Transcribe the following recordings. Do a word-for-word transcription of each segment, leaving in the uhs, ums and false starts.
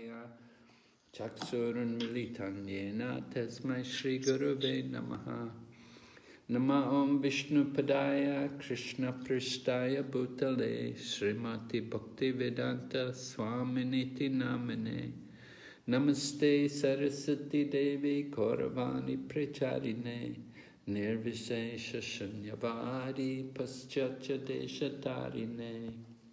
Shalakaya Chaksurunmilitan Yena Tasmai Shri Guruve Namaha Nama Om Vishnu Padaya Krishna Prishtaya Bhutale Srimati Bhakti Vedanta Swaminiti Namane Namaste Saraswati Devi Kauravani Pracharine Nirvishesha Shanyavari Paschacha Deshatarine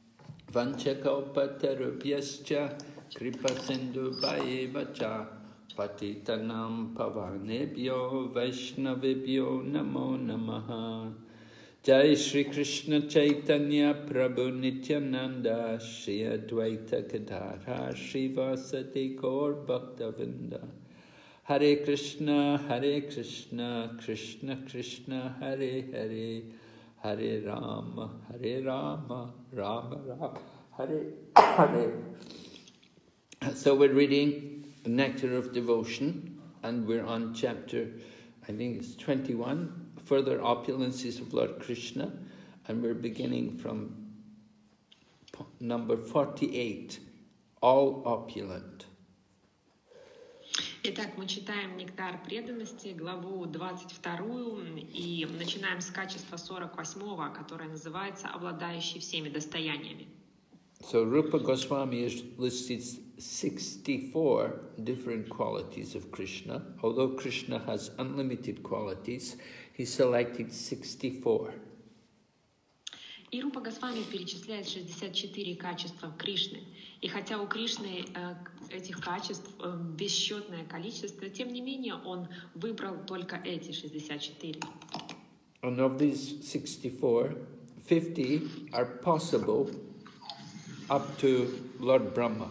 Vanchakalpatarubhyascha Kripa Sindhu Bhayevacha Patitanam Pavanebhyo Vaishnavibhyo Namo Namaha Jai Shri Krishna Chaitanya Prabhu Nityananda Shri Advaita Gadadhar Srivasadi Gaur Bhaktavinda Hare Krishna Hare Krishna Krishna Krishna Hare Hare Hare Rama Hare Rama Rama Rama Hare Hare. So we're reading the Nectar of Devotion, and we're on chapter, I think it's twenty-one, Further Opulences of Lord Krishna, and we're beginning from number forty-eight, All Opulent. Итак, мы читаем «Нектар преданности», главу двадцать вторую, и начинаем с качества сорок восьмого, которое называется «Обладающий всеми достояниями». So Rupa Goswami has listed sixty-four different qualities of Krishna. Although Krishna has unlimited qualities, he selected sixty-four. И Рупа Госвами перечисляет шестьдесят четыре качества Кришны. И хотя у Кришны э, этих качеств э, бесчетное количество, тем не менее он выбрал только эти шестьдесят четыре. And of these sixty-four, fifty are possible up to Lord Brahma.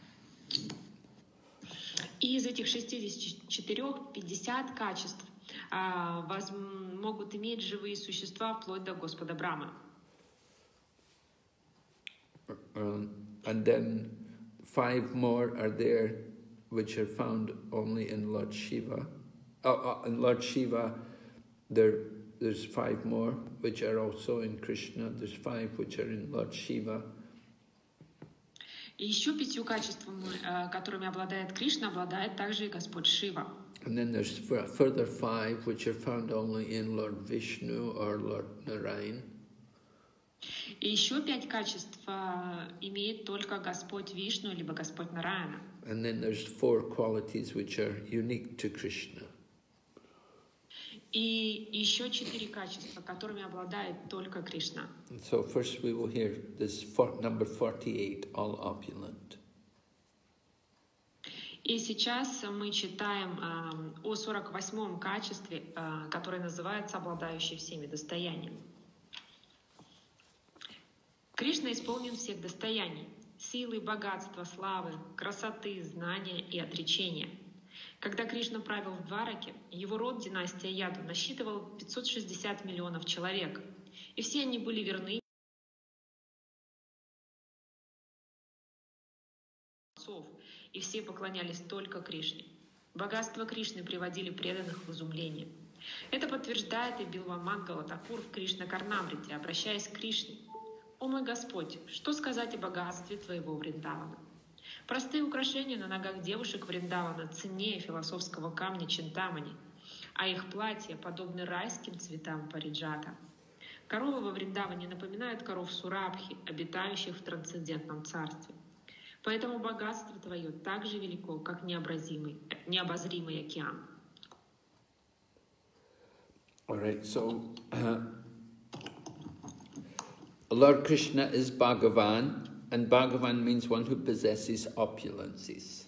И из этих шестидесяти четырёх пятьдесят качеств э, воз, могут иметь живые существа вплоть до Господа Брахмы. Um, and then five more are there which are found only in Lord Shiva. Oh, uh, in Lord Shiva, there, there's five more which are also in Krishna. There's five which are in Lord Shiva. И еще пятью качествами, которыми обладает Кришна, обладает также и Господь Шива. And then there's further five which are found only in Lord Vishnu or Lord Narayan. И еще пять качеств имеет только Господь Вишну либо Господь Нараяна. And then there's four qualities which are unique to Krishna. И еще четыре качества, которыми обладает только Кришна. So first we will hear this for, number forty-eight, all opulent. И сейчас мы читаем э, о сорок восьмом качестве, э, которое называется обладающий всеми достояниями. Кришна исполнен всех достояний — силы, богатства, славы, красоты, знания и отречения. Когда Кришна правил в Двараке, его род, династия Яду, насчитывал пятьсот шестьдесят миллионов человек, и все они были верны отцов, и все поклонялись только Кришне. Богатства Кришны приводили преданных в изумление. Это подтверждает и Билвамангала Такур в Кришна Карнамрите, обращаясь к Кришне. «О мой Господь, что сказать о богатстве Твоего Вриндавана? Простые украшения на ногах девушек Вриндавана ценнее философского камня Чинтамани, а их платья подобны райским цветам Париджата. Коровы во Вриндаване напоминают коров Сурабхи, обитающих в трансцендентном царстве. Поэтому богатство Твое так же велико, как необразимый, необозримый океан». All right, so uh, Lord Krishna is Bhagavan, and Bhagavan means one who possesses opulences.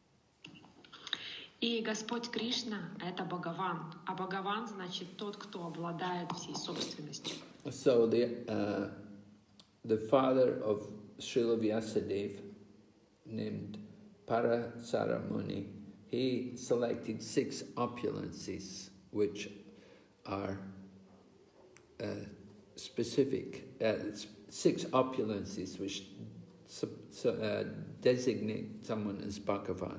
И Господь Кришна — это Бхагаван, а Бхагаван значит тот, кто обладает всей собственностью. So the uh, the father of Srila Vyasadeva, named Parasara Muni, he selected six opulences which are uh, specific, uh, six opulences which uh, designate someone as Bhagavan.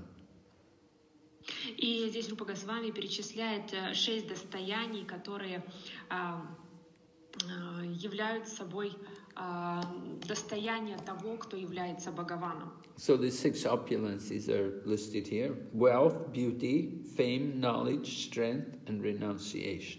И здесь Рупа Госвами перечисляет шесть достояний, которые а, а, являются собой а, достояние того, кто является Бхагаваном. So the six opulences are listed here: wealth, beauty, fame, knowledge, strength, and renunciation.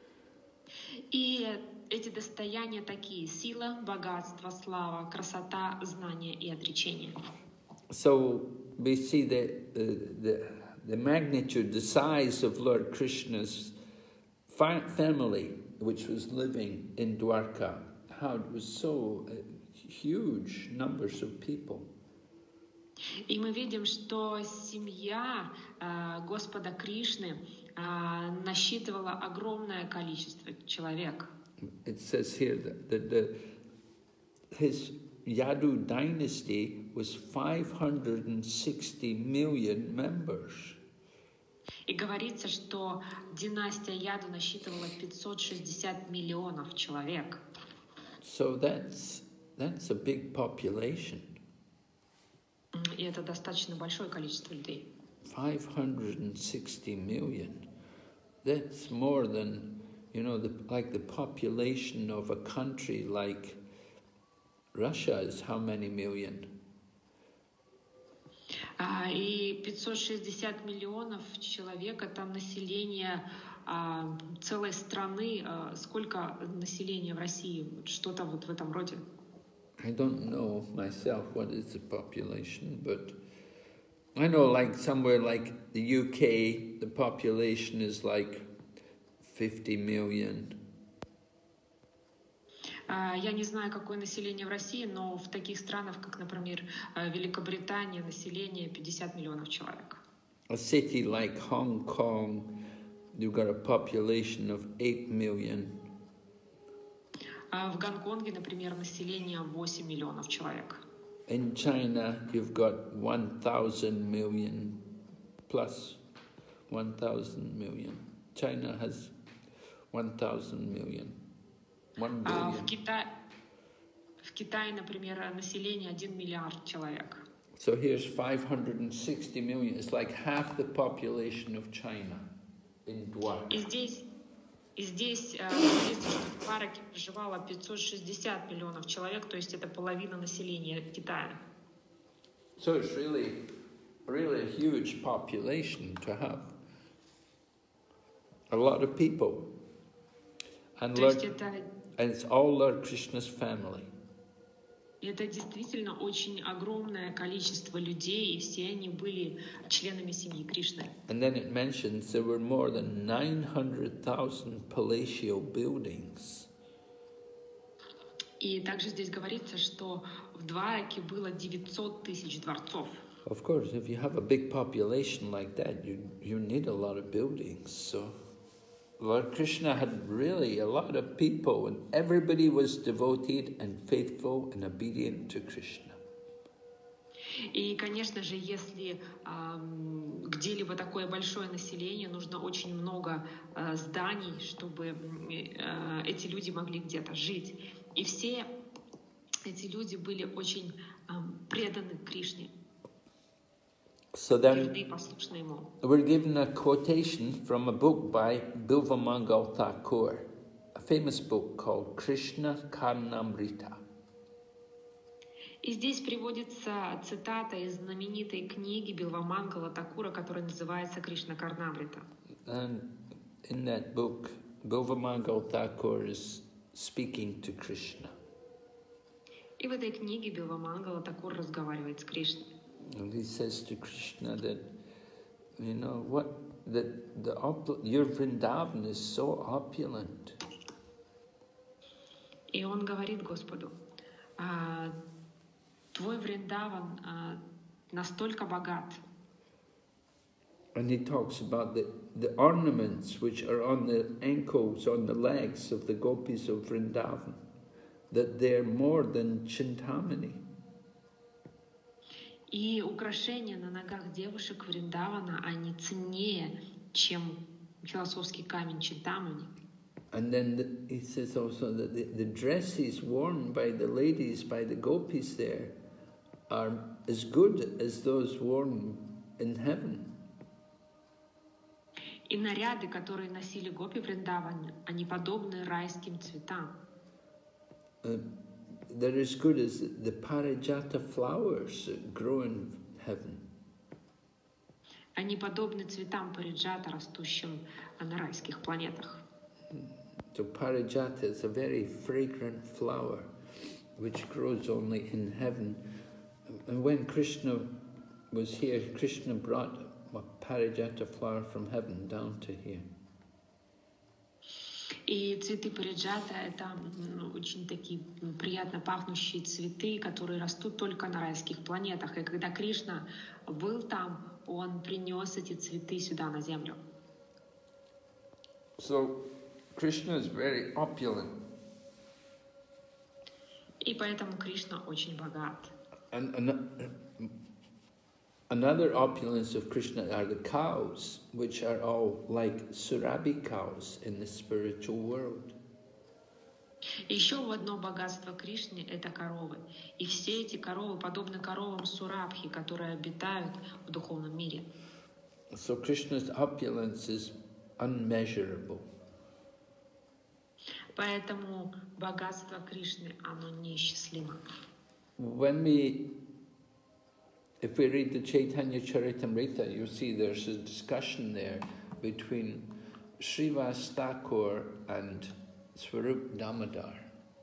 И эти достояния такие: сила, богатство, слава, красота, знание и отречение. So we see that the, the, the magnitude, the size of Lord Krishna's fa family, which was living in Dwarka, how it was so uh, huge numbers of people. И мы видим, что семья э, Господа Кришны э, насчитывала огромное количество человек. It says here that, that the, his Yadu dynasty was five hundred sixty million members. И говорится, что династия Яду насчитывала пятьсот шестьдесят миллионов человек. So that's, that's a big population. И это достаточно большое количество людей. five hundred sixty million. That's more than, you know, the, like the population of a country like Russia is how many million? А, и пятьсот шестьдесят миллионов человек — это население а, целой страны. А, сколько населения в России? Что-то вот в этом роде. I don't know myself what is the population, but I know like somewhere like the U K, the population is like fifty million. Я не знаю, какое население в России, но в таких странах, как, например, Великобритания, население пятьдесят миллионов человек. A city like Hong Kong, you've got a population of eight million. В Гонконге, например, население восемь миллионов человек. In China, you've got one thousand million plus one thousand million. China has one thousand million. one billion. В Китае, в Китае, например, население один миллиард человек. So here's five hundred sixty million. It's like half the population of China in Dwarka. И здесь, и здесь говорится, что в Двараке проживало пятьсот шестьдесят миллионов человек, то есть это половина населения Китая. So it's really, really a huge population to have. A lot of people. And, То Lord, есть это, and it's all Lord Krishna's family. это действительно очень огромное количество людей, и все они были членами семьи Кришны. And then it mentions there were more than nine hundred thousand palatial buildings. И также здесь говорится, что в Двараке было девятьсот тысяч дворцов. Of course, if you have a big population like that, you, you need a lot of buildings. So Lord Krishna had really a lot of people, and everybody was devoted and faithful and obedient to Krishna. И, конечно же, если э, где-либо такое большое население, нужно очень много э, зданий, чтобы э, эти люди могли где-то жить. И все эти люди были очень э, преданы Кришне, So then верны и послушны Ему. we're given a quotation from a book by Bilvamangal Thakur, a famous book called Krishna Karnamrita. И здесь приводится цитата из знаменитой книги Билвамангала Такура, которая называется «Кришна Карнамрита». And in that book, Bilvamangal Thakur is speaking to Krishna. И в этой книге Билвамангала Такур разговаривает с Кришной. And he says to Krishna that, you know, what, that the opul- your Vrindavan is so opulent. И он говорит Господу: «А, твой Вриндаван а, настолько богат». And he talks about the, the ornaments which are on the ankles, on the legs of the gopis of Vrindavan, that they're more than Chintamani. И украшения на ногах девушек Вриндавана, они ценнее, чем философский камень Чинтамани. And then the, he says also that the, the dresses worn by the ladies, by the gopis there, are as good as those worn in heaven. И наряды, которые носили гопи Вриндавана, они подобны райским цветам. Uh, they're as good as the parijata flowers that grow in heaven. Они подобны цветам париджата, растущим на райских планетах. So parijata is a very fragrant flower which grows only in heaven. And when Krishna was here, Krishna brought a parijata flower from heaven down to here. И цветы париджата — это очень такие приятно пахнущие цветы, которые растут только на райских планетах. И когда Кришна был там, он принес эти цветы сюда, на землю. So Krishna is very opulent. И поэтому Кришна очень богат. And, and another opulence of Krishna are the cows, which are all like Surabhi cows in the spiritual world. Еще одно богатство Кришны — это коровы. И все эти коровы подобны коровам Сурабхи, которые обитают в духовном мире. So Krishna's opulence is unmeasurable. Поэтому богатство Кришны, оно неисчислимо. When we, if we read the Chaitanya Charitamrita, you'll see there's a discussion there between Srivas Thakur and Swarup Damodar.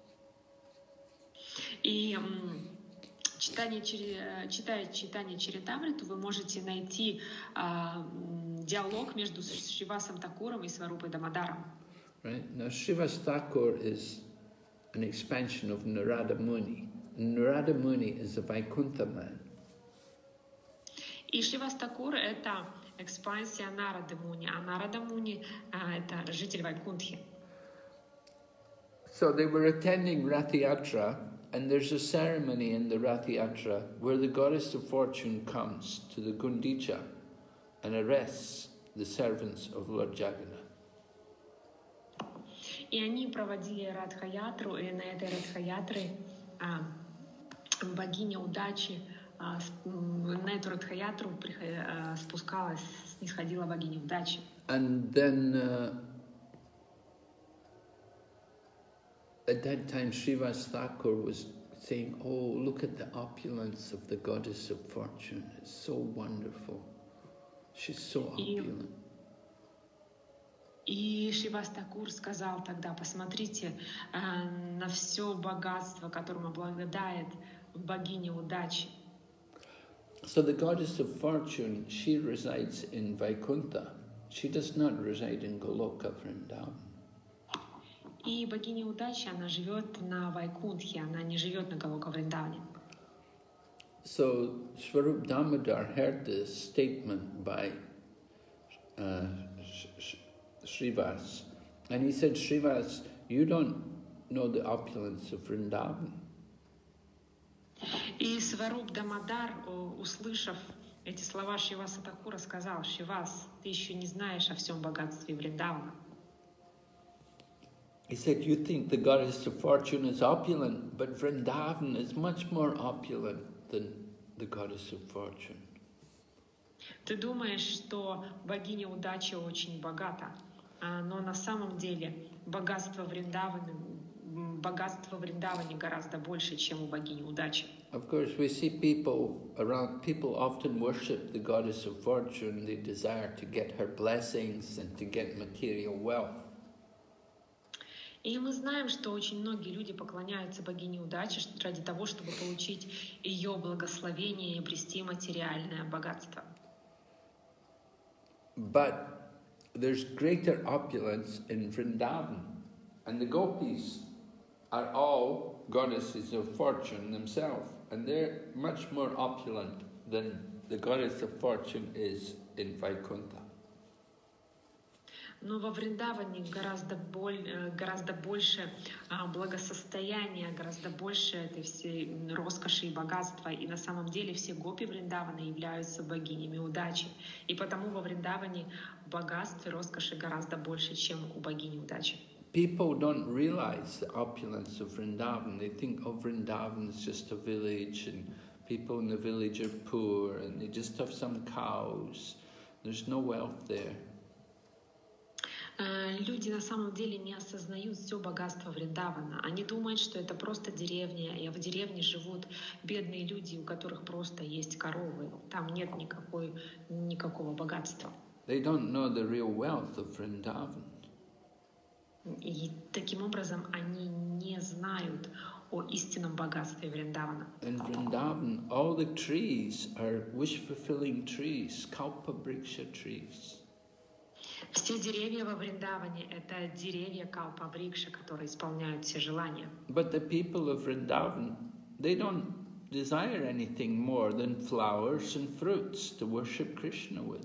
И читание, читая читание Чаритамриту, вы можете найти а, диалог между Шривасом Такуром и Сварупой Дамодаром. Right? Now Srivas Thakur is an expansion of Narada Muni. Narada Muni is a Vaikuntha man. И Шривас Такур — это экспансия Нарады Муни, а Нарада Муни — это житель Вайкунтхи. So they were attending Rath Yatra, and there's a ceremony in the Rath Yatra where the goddess of fortune comes to the Gundicha and arrests the servants of Lord Jagannath. И они проводили Радха-ятру, и на этой Радха-ятре а, богиня удачи, а, на эту Радха-ятру а, спускалась, снисходила богиня удачи. And then uh, at that time Srivas Thakur was saying, oh, look at the opulence of the goddess of fortune. It's so wonderful. She's so opulent. И Шривас Такур сказал тогда: посмотрите э, на все богатство, которым обладает богиня удачи. So the goddess of fortune, she resides in Vaikuntha. She does not reside in Goloka Vrindavan. И богиня удачи, она живет на Вайкунтхе, она не живет на Галока Вриндаване. So Swarup Damodar heard this statement by uh, Srivas, and he said, Srivas, you don't know the opulence of Vrindavan. И Сваруб Дамодар, услышав эти слова Шриваса Такура, сказал: Шривас, ты еще не знаешь о всем богатстве Вриндавана. He said, you think the goddess of fortune is opulent, but Vrindavan is much more opulent than the goddess of fortune. Ты думаешь, что богиня удачи очень богата, но на самом деле богатство Вриндавана, богатство Вриндаване гораздо больше, чем у богини удачи. Of course, we see people around, people often worship the goddess of fortune. They desire to get her blessings and to get material wealth. И мы знаем, что очень многие люди поклоняются богине удачи ради того, чтобы получить ее благословение и обрести материальное богатство. But there's greater opulence in Vrindavan, and the gopis are all goddesses of fortune themselves, and they're much more opulent than the goddess of fortune is in Vaikuntha. Но во Вриндаване гораздо, боль, гораздо больше благосостояния, гораздо больше этой всей роскоши и богатства. И на самом деле все гопи Вриндавана являются богинями удачи. И потому во Вриндаване богатства и роскоши гораздо больше, чем у богини удачи. People don't realize the opulence of Vrindavan. They think, oh, Vrindavan is just a village and people in the village are poor and they just have some cows. There's no wealth there. Э, Люди на самом деле не осознают все богатство Вриндавана. Они думают, что это просто деревня, и в деревне живут бедные люди, у которых просто есть коровы. Там нет никакой, никакого богатства. They don't know the real wealth of Vrindavan. И таким образом они не знают о истинном богатстве Вриндавана. In Vrindavan, all the trees are wish-fulfilling trees, Kalpabriksha trees. Все деревья во Вриндаване — это деревья Калпа-Врикша, которые исполняют все желания. But the people of Vrindavan, they don't desire anything more than flowers and fruits to worship Krishna with.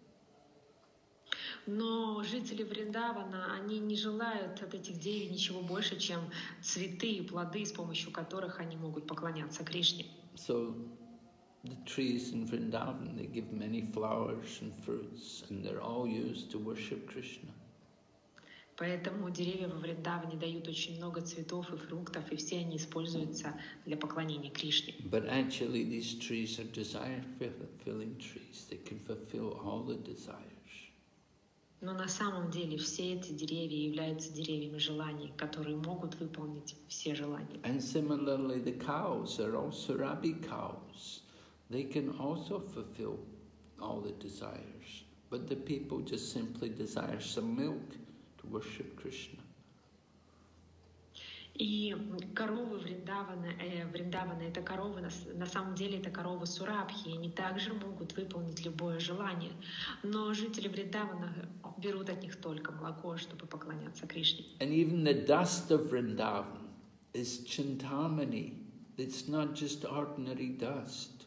Но жители Вриндавана, они не желают от этих деревьев ничего больше, чем цветы и плоды, с помощью которых они могут поклоняться Кришне. So the trees in Vrindavan, they give many flowers and fruits, and they're all used to worship Krishna. Поэтому деревья во Вриндаване дают очень много цветов и фруктов, и все они используются для поклонения Кришне. But actually these trees are desire-fulfilling trees. They can fulfill all the desires. Но на самом деле все эти деревья являются деревьями желаний, которые могут выполнить все желания. And similarly, the cows are also Rabbi cows. They can also fulfill all the desires. But the people just simply desire some milk to worship Krishna. И коровы Вриндавана, э, Вриндавана — это коровы, на, на самом деле это коровы Сурабхи, и они также могут выполнить любое желание. Но жители Вриндавана берут от них только молоко, чтобы поклоняться Кришне. And even the dust of Vrindavan is Chintamani. It's not just ordinary dust.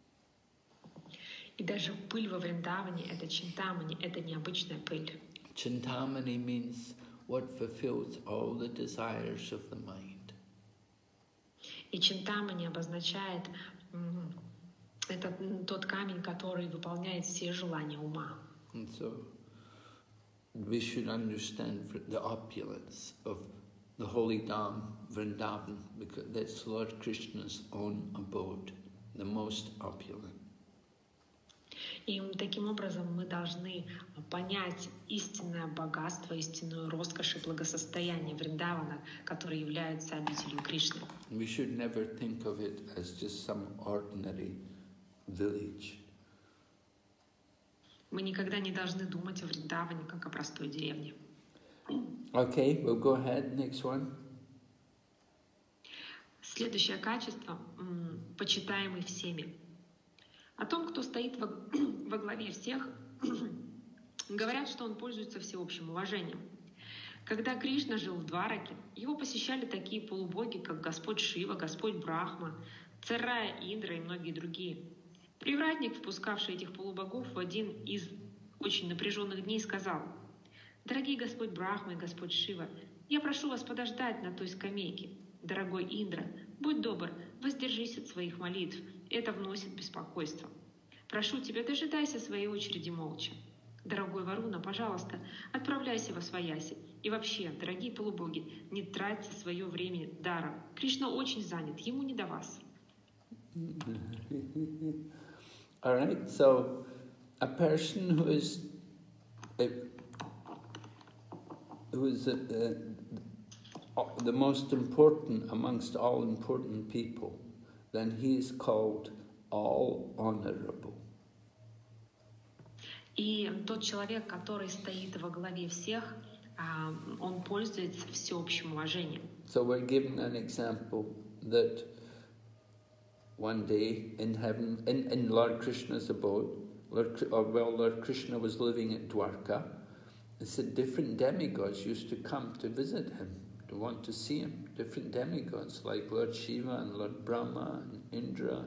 И даже пыль во Вриндаване — это чинтамани, это необычная пыль. Chintamani means what fulfills all the desires of the mind. И чинтамани обозначает м, это тот камень, который выполняет все желания ума. And so we should understand the opulence of the holy Dham, Vrindavan, because that's Lord Krishna's own abode, the most opulent. И таким образом мы должны понять истинное богатство, истинную роскошь и благосостояние Вриндавана, которые являются обителью Кришны. We should never think of it as just some ordinary village. Мы никогда не должны думать о Вриндаване как о простой деревне. Okay, we'll go ahead. Next one. Следующее качество м, — почитаемый всеми. О том, кто стоит во, во главе всех, говорят, что он пользуется всеобщим уважением. Когда Кришна жил в Двараке, его посещали такие полубоги, как Господь Шива, Господь Брахма, царь Рая Индра и многие другие. Привратник, впускавший этих полубогов в один из очень напряженных дней, сказал: «Дорогие Господь Брахма и Господь Шива, я прошу вас подождать на той скамейке. Дорогой Индра, будь добр, воздержись от своих молитв. Это вносит беспокойство. Прошу тебя, дожидайся своей очереди молча. Дорогой Варуна, пожалуйста, отправляйся во свояси. И вообще, дорогие полубоги, не тратьте свое время даром. Кришна очень занят, ему не до вас». All right, so a person who is a, who is a, a, the most important amongst all important people, then he is called all honorable. И тот человек, который стоит во главе всех, он пользуется всеобщим уважением. So we're given an example that one day in heaven, in, in Lord Krishna's abode, Lord, or well, Lord Krishna was living at Dwarka. It said different demigods used to come to visit him, to want to see him. Different demigods like Lord Shiva and Lord Brahma and Indra.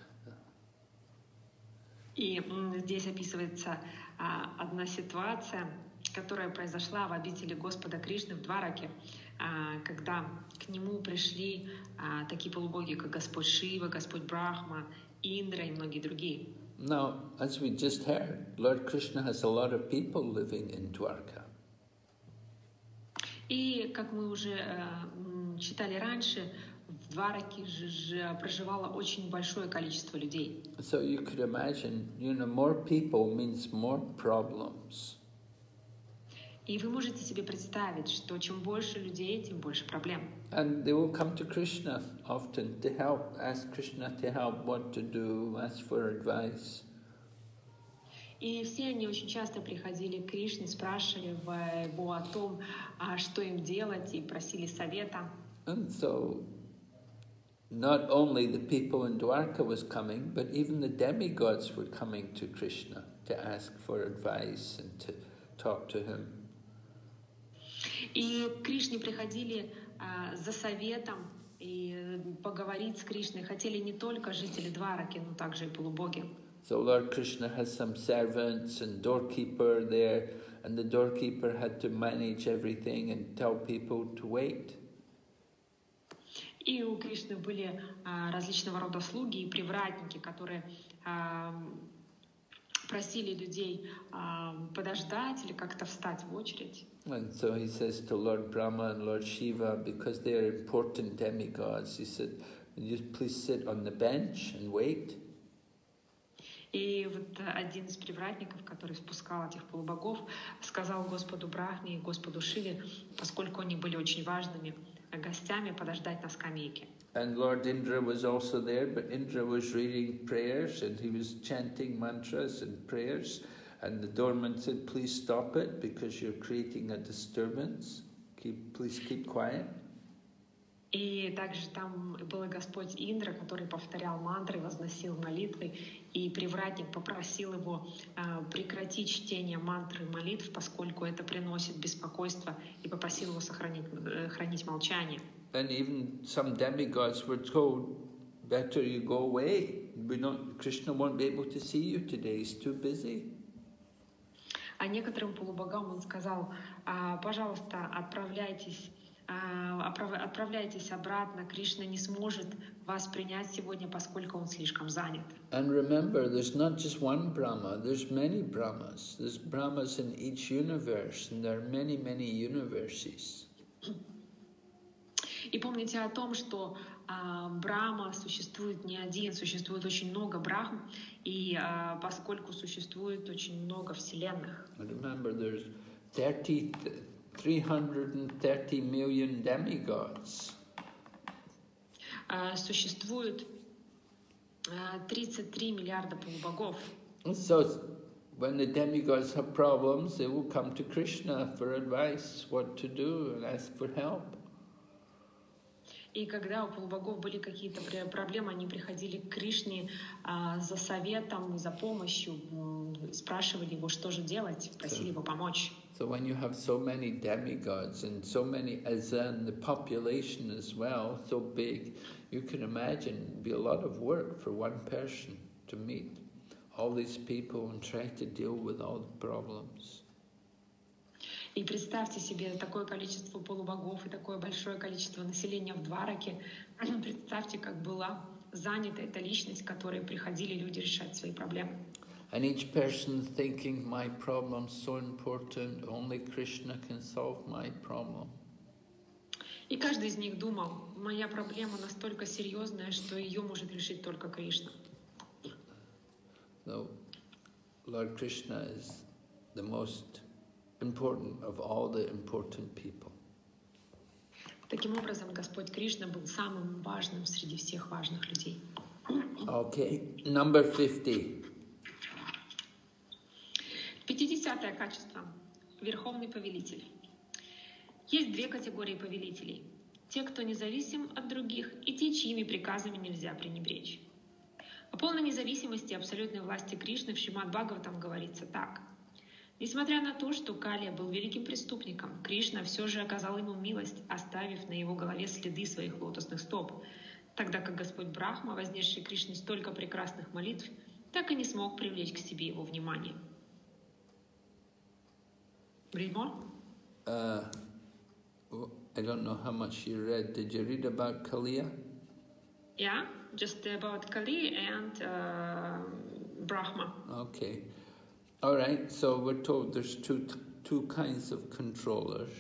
И здесь описывается а, одна ситуация, которая произошла в обители Господа Кришны в Двараке, а, когда к нему пришли а, такие полубоги, как Господь Шива, Господь Брахма, Индра и многие другие. Now, as we just heard, Lord Krishna has a lot of people living in Dwarka. И, как мы уже э, читали раньше, в Двараке же, же проживало очень большое количество людей. So you could imagine, you know, more people means more problems. И вы можете себе представить, что чем больше людей, тем больше проблем. And they will come to Krishna often to help, ask Krishna to help, what to do, ask for advice. И все они очень часто приходили к Кришне, спрашивали его о том, что им делать, и просили совета. And so, not only the people in Dwarka was coming, but even the demigods were coming to Krishna to ask for advice and to talk to him. И к Кришне приходили а, за советом и поговорить с Кришной хотели не только жители Двараки, но также и полубоги. So Lord Krishna has some servants and doorkeeper there, and the doorkeeper had to manage everything and tell people to wait. И у Кришны были а, различного рода слуги и привратники, которые а, просили людей а, подождать или как-то встать в очередь. And so he says to Lord Brahma and Lord Shiva, because they are important demigods, he said, "You please sit on the bench and wait." И вот один из привратников, который спускал этих полубогов, сказал Господу Брахме и Господу Шиве, поскольку они были очень важными гостями, подождать на скамейке. And Lord Indra was also there, but Indra was reading prayers and he was chanting mantras and prayers. And the doorman said, "Please stop it because you're creating a disturbance. Keep, please keep quiet." И также там был Господь Индра, который повторял мантры, возносил молитвы, и привратник попросил его э, прекратить чтение мантры и молитв, поскольку это приносит беспокойство, и попросил его сохранить, э, хранить молчание. And even some demigods were told, "Better you go away. We don't, Krishna won't be able to see you today. He's too busy." А некоторым полубогам он сказал: пожалуйста, отправляйтесь, отправляйтесь обратно, Кришна не сможет вас принять сегодня, поскольку он слишком занят. And remember, there's not just one Brahma, there's many Brahmas. There's Brahmas in each universe, and there are many, many universes. И помните о том, что а, Брахма существует не один, существует очень много Брахм, и а, поскольку существует очень много вселенных. And remember, there's thirty, three hundred thirty million demigods. А, существует а, тридцать три миллиарда полубогов. So when the demigods have problems, they will come to Krishna for advice, what to do, and ask for help. И когда у полубогов были какие-то проблемы, они приходили к Кришне а, за советом, за помощью, спрашивали его, что же делать, просили его помочь. So when you have so many demigods and so many, as in the population as well, so big, you can imagine it'd be a lot of work for one person to meet all these people and try to deal with all the problems. И представьте себе такое количество полубогов и такое большое количество населения в Двараке. Представьте, как была занята эта личность, к которой приходили люди решать свои проблемы. And each person thinking, my problem's so important, only Krishna can solve my problem. И каждый из них думал, моя проблема настолько серьезная, что ее может решить только Кришна. So, Lord Krishna is the most important of all the important people. Таким образом, Господь Кришна был самым важным среди всех важных людей. Okay, number fifty. Пятидесятое качество. Верховный повелитель. Есть две категории повелителей. Те, кто независим от других, и те, чьими приказами нельзя пренебречь. О полной независимости и абсолютной власти Кришны в Шримад Бхагаватам говорится так. Несмотря на то, что Калия был великим преступником, Кришна все же оказал ему милость, оставив на его голове следы своих лотосных стоп, тогда как Господь Брахма, вознесший Кришне столько прекрасных молитв, так и не смог привлечь к себе его внимание. Read more? Uh, I don't know how much you read. Did you read about Kaliya? Yeah, just about Kali and uh, Brahma. Okay. All right, so we're told there's two two kinds of controllers.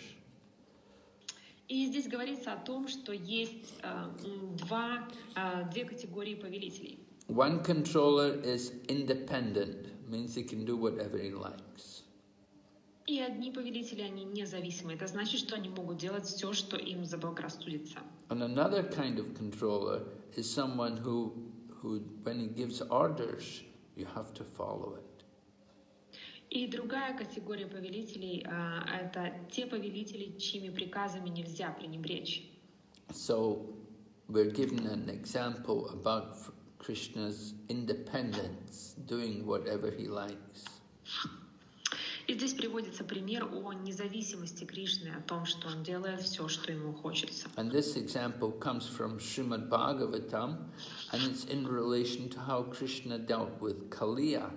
И здесь говорится о том, что есть uh, два, uh, две категории повелителей. One controller is independent, means he can do whatever he likes. И одни повелители, они независимы. Это значит, что они могут делать все, что им заблагорассудится. And another kind of controller is someone who, who, when he gives orders, you have to follow it. И другая категория повелителей а, — это те повелители, чьими приказами нельзя пренебречь. So we're given an example about Krishna's independence, doing whatever he likes. И здесь приводится пример о независимости Кришны, о том, что он делает все, что ему хочется. And this example comes from Srimad Bhagavatam, and it's in relation to how Krishna dealt with Kaliya.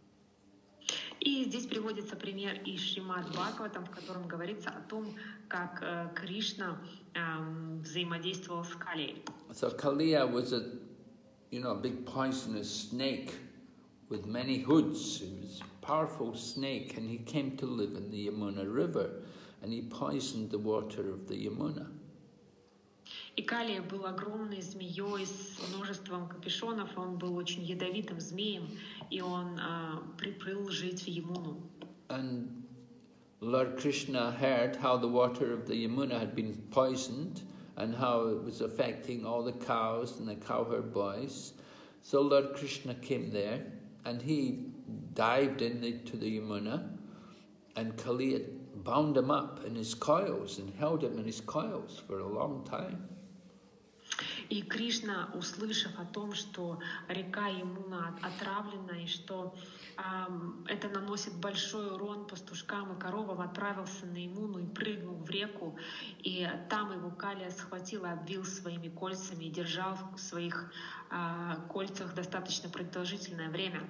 И здесь приводится пример из Шримад Бхагаватам, в котором говорится о том, как э, Кришна э, взаимодействовал с Калией. So Kaliya was a, you know, a big poisonous snake with many hoods. He was a powerful snake, and he came to live in the Yamuna River, and he poisoned the water of the Yamuna. И Калия был огромной змеей с множеством капюшонов, он был очень ядовитым змеем, и он э, приплыл жить в Ямуну. And Lord Krishna heard how the water of the Yamuna had been poisoned and how it was affecting all the cows and the cowherd boys. So Lord Krishna came there and he dived into the Yamuna, and Kaliya bound him up in his coils and held him in his coils for a long time. И Кришна, услышав о том, что река Ямуна отравлена и что эм, это наносит большой урон пастушкам и коровам, отправился на Ямуну и прыгнул в реку. И там его Калия схватил и обвил своими кольцами и держал в своих э, кольцах достаточно продолжительное время.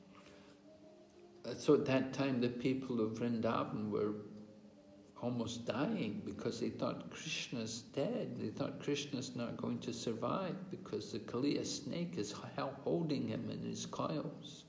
So at that time the people of Vrindavan were almost dying because they thought Krishna's dead. They thought Krishna's not going to survive because the Kaliya snake is holding him in his coils.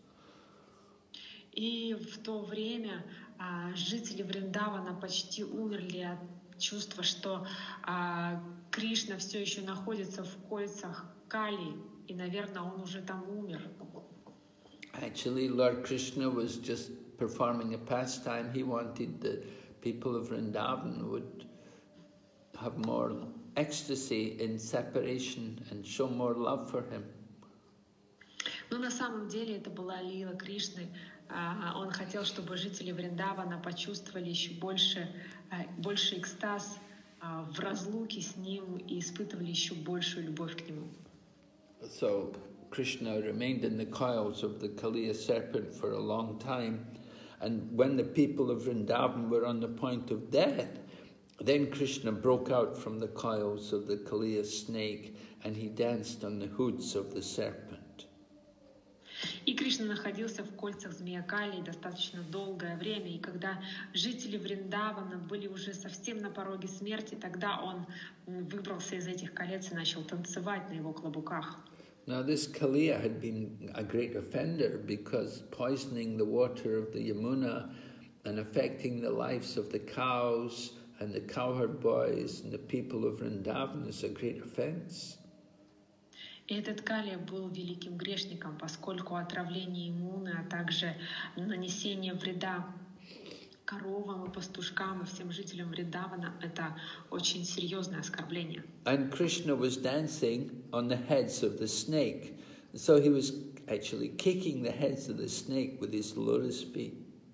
И в то время а, жители Вриндавана почти умерли от чувства, что а, Кришна все еще находится в кольцах Кали, и, наверное, он уже там умер. Actually, Lord Krishna was just performing a pastime. He wanted the people of Vrindavan would have more ecstasy in separation and show more love for him. Но на самом деле это была лила Кришны. Он хотел, чтобы жители Вриндавана почувствовали еще больше, больше экстаз в разлуке с ним и испытывали еще большую любовь к нему. So Krishna remained in the coils of the Kaliya serpent for a long time. And when the people of Vrindavan were on the point of death, then Krishna broke out from the coils of the Kaliya snake and he danced on the hoods of the serpent. И Кришна находился в кольцах змея Кали достаточно долгое время, и когда жители Вриндавана были уже совсем на пороге смерти, тогда он выбрался из этих колец и начал танцевать на его клобуках. Now this Kaliya had been a great offender because poisoning the water of the Yamuna and affecting the lives of the cows and the cowherd boys and the people of Vrindavan is a great offense. И этот Калия был великим грешником, поскольку отравление иммуны, а также нанесение вреда коровам и пастушкам и всем жителям Вриндавана — это очень серьезное оскорбление. And Krishna was dancing on the heads of the snake. So he was actually kicking the heads of the snake with his lotus feet.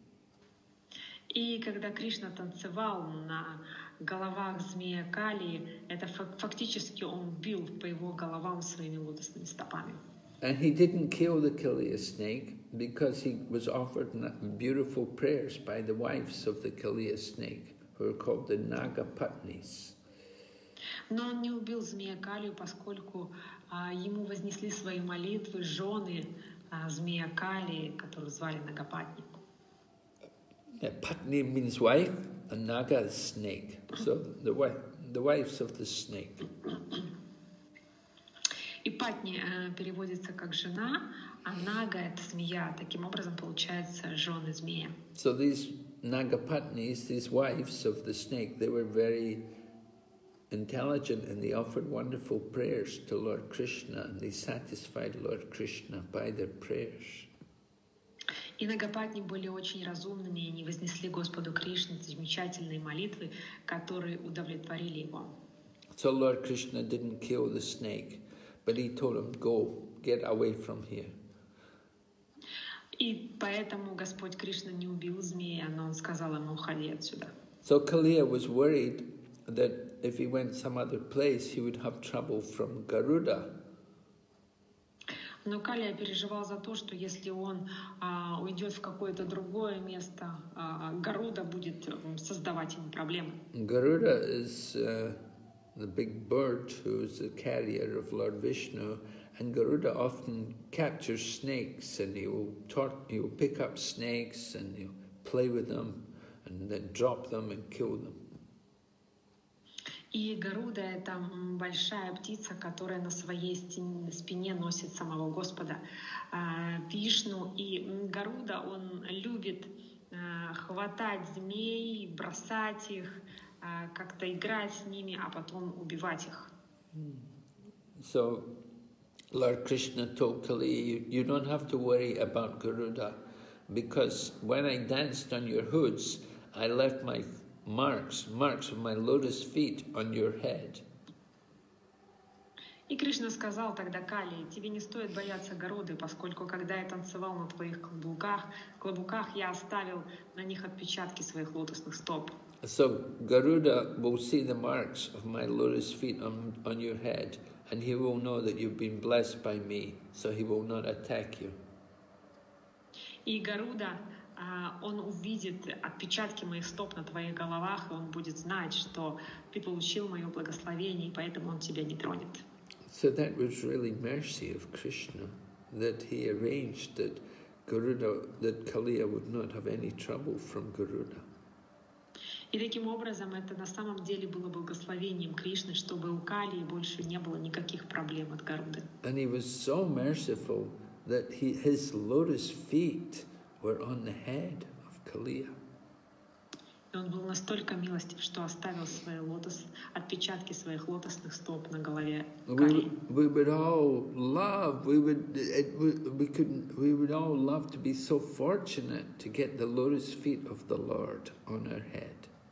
И когда Кришна танцевал на головах змея Калии, это фактически он бил по его головам своими лотосными стопами. And he didn't kill the Kaliya snake because he was offered beautiful prayers by the wives of the Kaliya snake, who are called the Nagapatnis. Но он не убил змея Калию, поскольку а, ему вознесли свои молитвы жены а, змея Калии, которую звали Нагапатни. Yeah, Patni means wife, and Naga is snake. So the wife, the wives of the snake. И Патни э, переводится как жена, а Нага — это змея. Таким образом, получается, жены змея. So these Nagapatnis, these wives of the snake, they were very intelligent and they offered wonderful prayers to Lord Krishna and they satisfied Lord Krishna by their prayers. И Нагапатни были очень разумными, и они вознесли Господу Кришне замечательные молитвы, которые удовлетворили его. So Lord Krishna didn't kill the snake, but he told him, go, get away from here. И поэтому Господь Кришна не убил змея, но он сказал ему, уходи отсюда. So Kaliya was worried that if he went some other place, he would have trouble from Garuda. Но Калия переживал за то, что если он а, уйдет в какое-то другое место, а, Гаруда будет создавать ему проблемы. Garuda is uh, the big bird who is the carrier of Lord Vishnu, and Garuda often captures snakes, and he will, he will pick up snakes and he'll play with them and then drop them and kill them. И Гаруда — это большая птица, которая на своей спине носит самого Господа Вишну. И Гаруда, он любит хватать змей, бросать их, как-то играть с ними, а потом убивать их. So Lord Krishna told Kali, you, you don't have to worry about Garuda, because when I danced on your hoods, I left my marks, marks of my lotus feet on your head. И Кришна сказал тогда Кали, тебе не стоит бояться Гаруды, поскольку когда я танцевал на твоих каблуках, каблуках я оставил на них отпечатки своих лотосных стоп. So Garuda will see the marks of my lotus feet on, on your head, and he will know that you've been blessed by me, so he will not attack you. И Гаруда, он увидит отпечатки моих стоп на твоих головах, и он будет знать, что ты получил мое благословение, и поэтому он тебя не тронет. So that was really mercy of Krishna, that he arranged that Garuda, that Kaliya would not have any trouble from Garuda. И таким образом это на самом деле было благословением Кришны, чтобы у Калии больше не было никаких проблем от Гаруды. And he was so merciful that he, his lotus feet were on the head of Kaliya. И он был настолько милостив, что оставил свои лотос, отпечатки своих лотосных стоп на голове Калии. We, we would all love, we would, it, we, we could, we would all love to be so fortunate to get the lotus feet of the Lord on our head.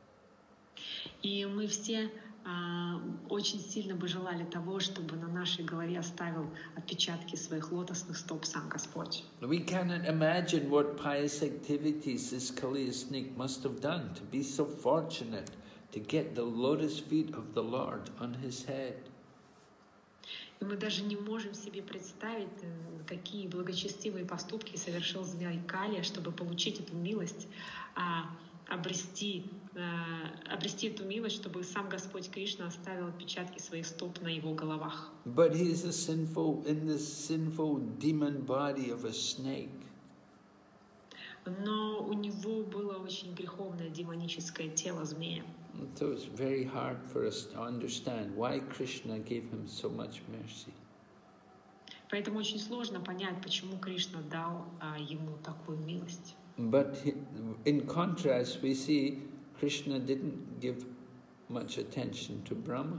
И мы все а, очень сильно бы желали того, чтобы на нашей голове оставил отпечатки своих лотосных стоп сам Господь. We cannot imagine what pious activities this Kaliya snake must have done to be so fortunate to get the lotus feet of the Lord on his head. И мы даже не можем себе представить, какие благочестивые поступки совершил змей Калия, чтобы получить эту милость, а, обрести, э, обрести эту милость, чтобы сам Господь Кришна оставил отпечатки своих стоп на его головах. But he is a sinful, in the sinful demon body of a snake. Но у него было очень греховное демоническое тело змея. So it's very hard for us to understand why Krishna gave him so much mercy. Поэтому очень сложно понять, почему Кришна дал а, ему такую милость. But in contrast, we see Krishna didn't give much attention to Brahma.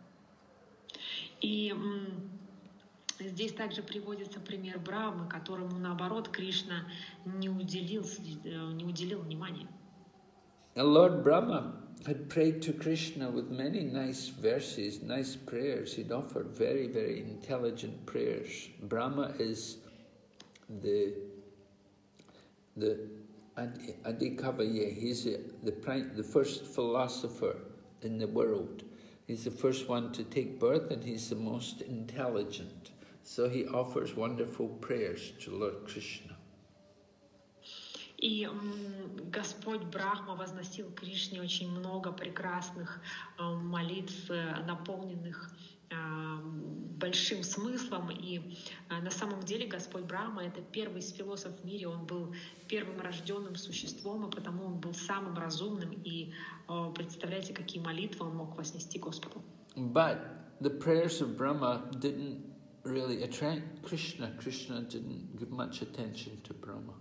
И м, здесь также приводится пример Брахмы, которому, наоборот, Кришна не уделил, не уделил внимания. And Lord Brahma had prayed to Krishna with many nice verses, nice prayers. He'd offered very, very intelligent prayers. Brahma is the the Adhikavaya. He's the, the, the first philosopher in the world. He's the first one to take birth, and he's the most intelligent. So he offers wonderful prayers to Lord Krishna. И Господь Брахма возносил Кришне очень много прекрасных молитв, наполненных большим смыслом. И на самом деле Господь Брахма — это первый из философов в мире. Он был первым рожденным существом, и потому он был самым разумным. И представляете, какие молитвы он мог вознести Господу. But the prayers of Brahma didn't really attract Krishna. Krishna didn't give much attention to Brahma.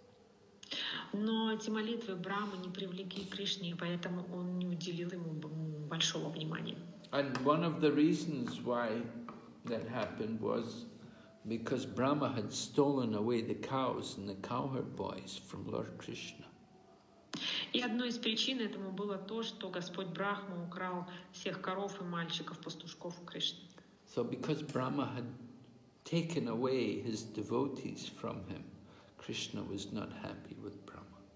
Но эти молитвы Брахмы не привлекли Кришне, и поэтому он не уделил ему большого внимания. And one of the reasons why that happened was because Brahma had stolen away the cows and the cowherd boys from Lord Krishna. И одной из причин этому было то, что Господь Брахма украл всех коров и мальчиков-пастушков у Кришны. So because Brahma had taken away his devotees from him, Krishna was not happy with Brahma.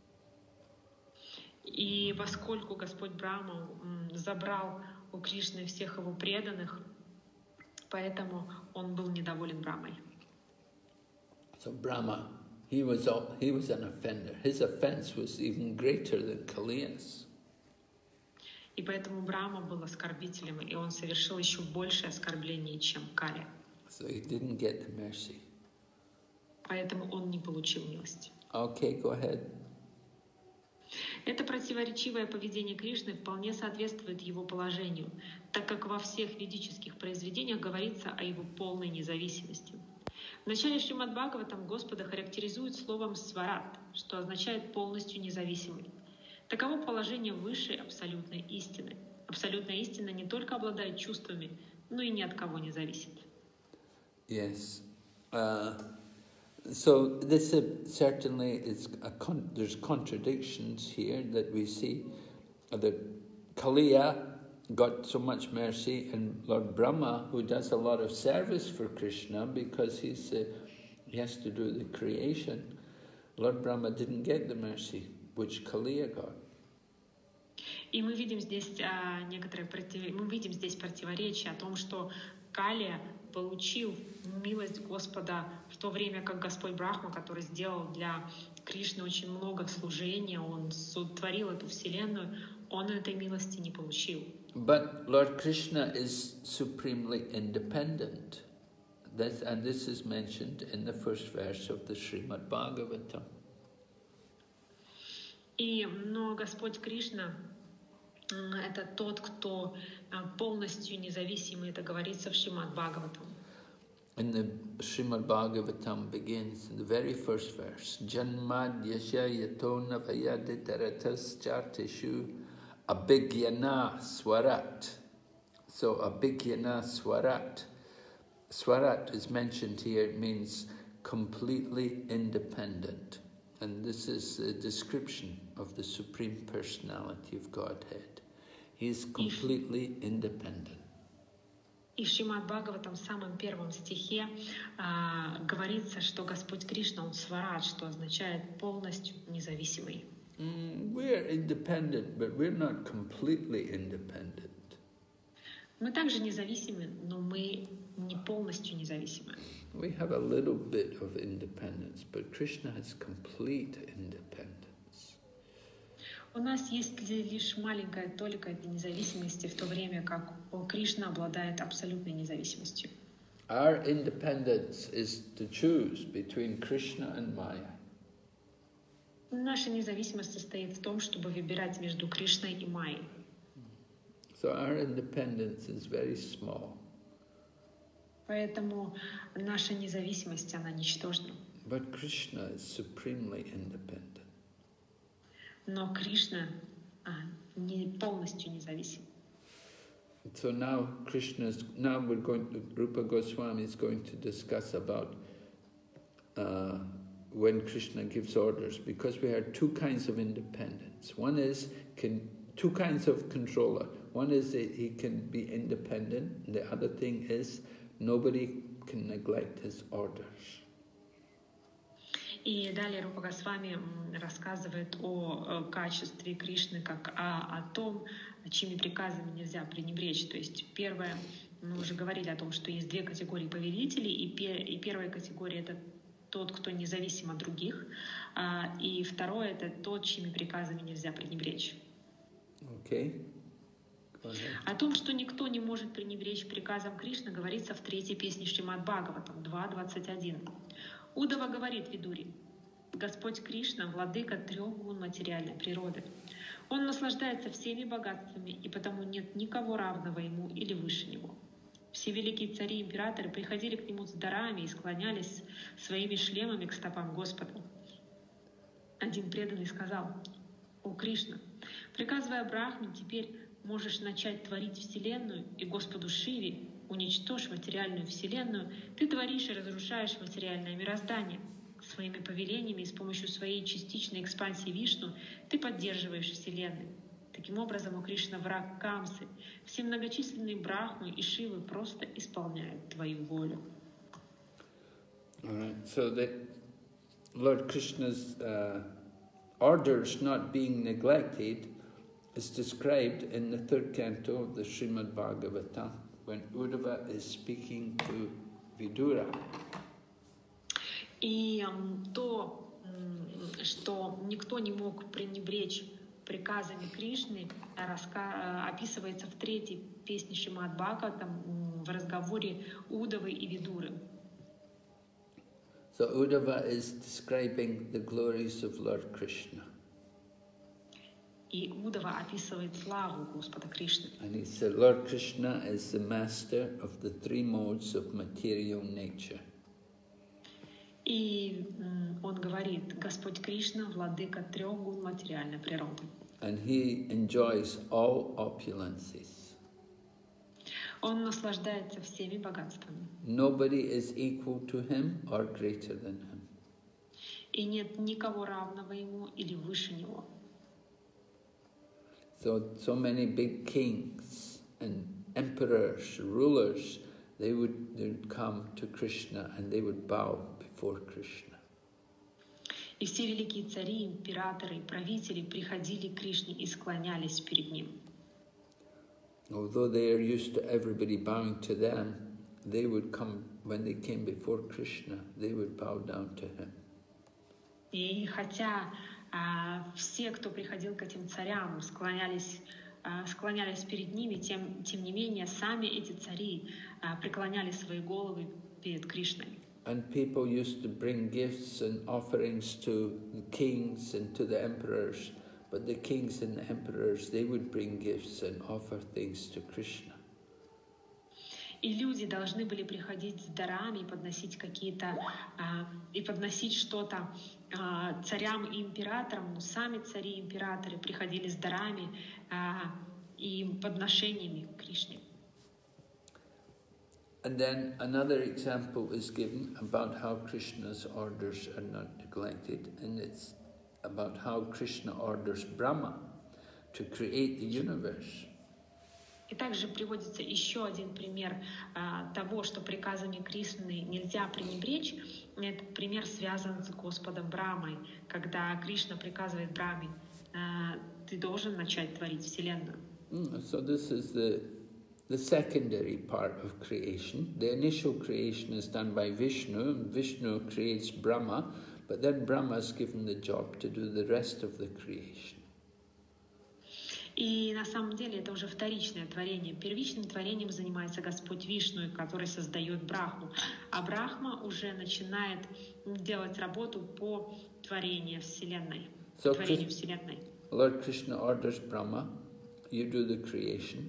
И поскольку Господь Брахма забрал у Кришны всех его преданных, поэтому он был недоволен Брахмой. So Brahma, he was he was an offender. His offense was even greater than Kaliya's. И поэтому Брахма был оскорбителем, и он совершил еще большее оскорбление, чем Кали. So he didn't get the mercy. Поэтому он не получил милости. Okay, go ahead. Это противоречивое поведение Кришны вполне соответствует его положению, так как во всех ведических произведениях говорится о его полной независимости. В начале Шримад Бхагаватам Господа характеризует словом «сварат», что означает «полностью независимый». Таково положение высшей абсолютной истины. Абсолютная истина не только обладает чувствами, но и ни от кого не зависит. Yes. Uh... So this uh, certainly is a con there's contradictions here that we see. Uh, that Kaliya got so much mercy, and Lord Brahma, who does a lot of service for Krishna because he's uh, he has to do the creation, Lord Brahma didn't get the mercy which Kaliya got. И мы видим здесь а, некоторые против... мы видим здесь противоречие о том, что Калия получил милость Господа в то время, как Господь Брахма, который сделал для Кришны очень много служения, он сотворил эту вселенную, он этой милости не получил. But Lord Krishna is supremely independent. That's, and this is mentioned in the first verse of the Srimad Bhagavatam. И, но Господь Кришна — это тот, кто полностью независимый, это говорится в Шримад Бхагаватам. And the Srimad Bhagavatam begins in the very first verse. Janmad yasya yatona vayaditaratas chartishu abhigyana swarat. So abhigyana swarat. Swarat is mentioned here, it means completely independent. And this is a description of the Supreme Personality of Godhead. He is completely independent. И в Шримад Бхагаватам в самом первом стихе а, говорится, что Господь Кришна, Он сварат, что означает полностью независимый. Mm, we're independent, but we're not completely independent. Мы также независимы, но мы не полностью независимы. We have a little bit of independence, but Krishna has complete independence. У нас есть лишь маленькая толика этой независимости, в то время как Кришна обладает абсолютной независимостью. Our independence is to choose between Krishna and Maya. Наша независимость состоит в том, чтобы выбирать между Кришной и Майей. So our independence is very small. Поэтому наша независимость, она ничтожна. But Krishna is supremely independent. Но Кришна а, не полностью независим. So now Krishna's now we're going to, Rupa Goswami is going to discuss about uh, when Krishna gives orders, because we have two kinds of independence. One is can two kinds of controller. One is that he can be independent, and the other thing is nobody can neglect his orders. И далее Рупа Госвами рассказывает о качестве Кришны как о, о том, чьими приказами нельзя пренебречь. То есть первое, мы уже говорили о том, что есть две категории повелителей, и, пер, и первая категория — это тот, кто независим от других, а, и второе — это тот, чьими приказами нельзя пренебречь. Okay. О том, что никто не может пренебречь приказом Кришны, говорится в третьей песне Шримад Бхагаватам два двадцать один. Удава говорит Видури: Господь Кришна — владыка трех гун материальной природы. Он наслаждается всеми богатствами, и потому нет никого равного ему или выше него. Все великие цари и императоры приходили к нему с дарами и склонялись своими шлемами к стопам Господа. Один преданный сказал: «О Кришна, приказывая Брахме, теперь можешь начать творить Вселенную и Господу Шиве уничтожь материальную вселенную, ты творишь и разрушаешь материальное мироздание. Своими повелениями и с помощью своей частичной экспансии Вишну ты поддерживаешь вселенную. Таким образом, у Кришна враг Камсы. Все многочисленные Брахмы и Шивы просто исполняют твою волю. Alright, so that Lord Krishna's uh, orders not being neglected is described in the third canto of the Srimad Bhagavatam when Uddhava is speaking to Vidura. И то, что никто не мог пренебречь приказами Кришны, описывается в третьей песне Шримад Бхагаватам в разговоре Уддавы и Видуры. So Uddhava is describing the glories of Lord Krishna. И Уддава описывает славу Господа Кришны. And he said, Lord Krishna is the master of the three modes of material nature. И он говорит, Господь Кришна — владыка трех гун материальной природы. And he enjoys all opulences. Он наслаждается всеми богатствами. Nobody is equal to him or greater than him. И нет никого равного ему или выше него. So, so many big kings and emperors, rulers, they would, they would come to Krishna and they would bow before Krishna. И все великие цари, императоры, правители приходили к Кришне и склонялись перед ним. Although they are used to everybody bowing to them, they would come, when they came before Krishna, they would bow down to him. И хотя а, все, кто приходил к этим царям, склонялись, а, склонялись перед ними, тем, тем не менее, сами эти цари а, преклоняли свои головы перед Кришной. And people used to bring gifts and offerings to the kings and to the emperors, but the kings and the emperors, they would bring gifts and offer things to Krishna. И люди должны были приходить с дарами и подносить какие-то а, и подносить что-то а, царям и императорам, но сами цари и императоры приходили с дарами а, и подношениями к Кришне. And then another example is given about how Krishna's orders are not neglected, and it's about how Krishna orders Brahma to create the universe. И также приводится еще один пример а, того, что приказами Кришны нельзя пренебречь. Этот пример связан с Господом Брамой, когда Кришна приказывает Браме: а, ты должен начать творить Вселенную. Mm, so this is the the secondary part of creation. The initial creation is done by Vishnu, and Vishnu creates Brahma, but then Brahma is given the job to do the rest of the creation. И на самом деле это уже вторичное творение. Первичным творением занимается Господь Вишну, который создает Брахму. А Брахма уже начинает делать работу по творению Вселенной. So творению Вселенной. Lord Krishna orders Brahma, you do the creation.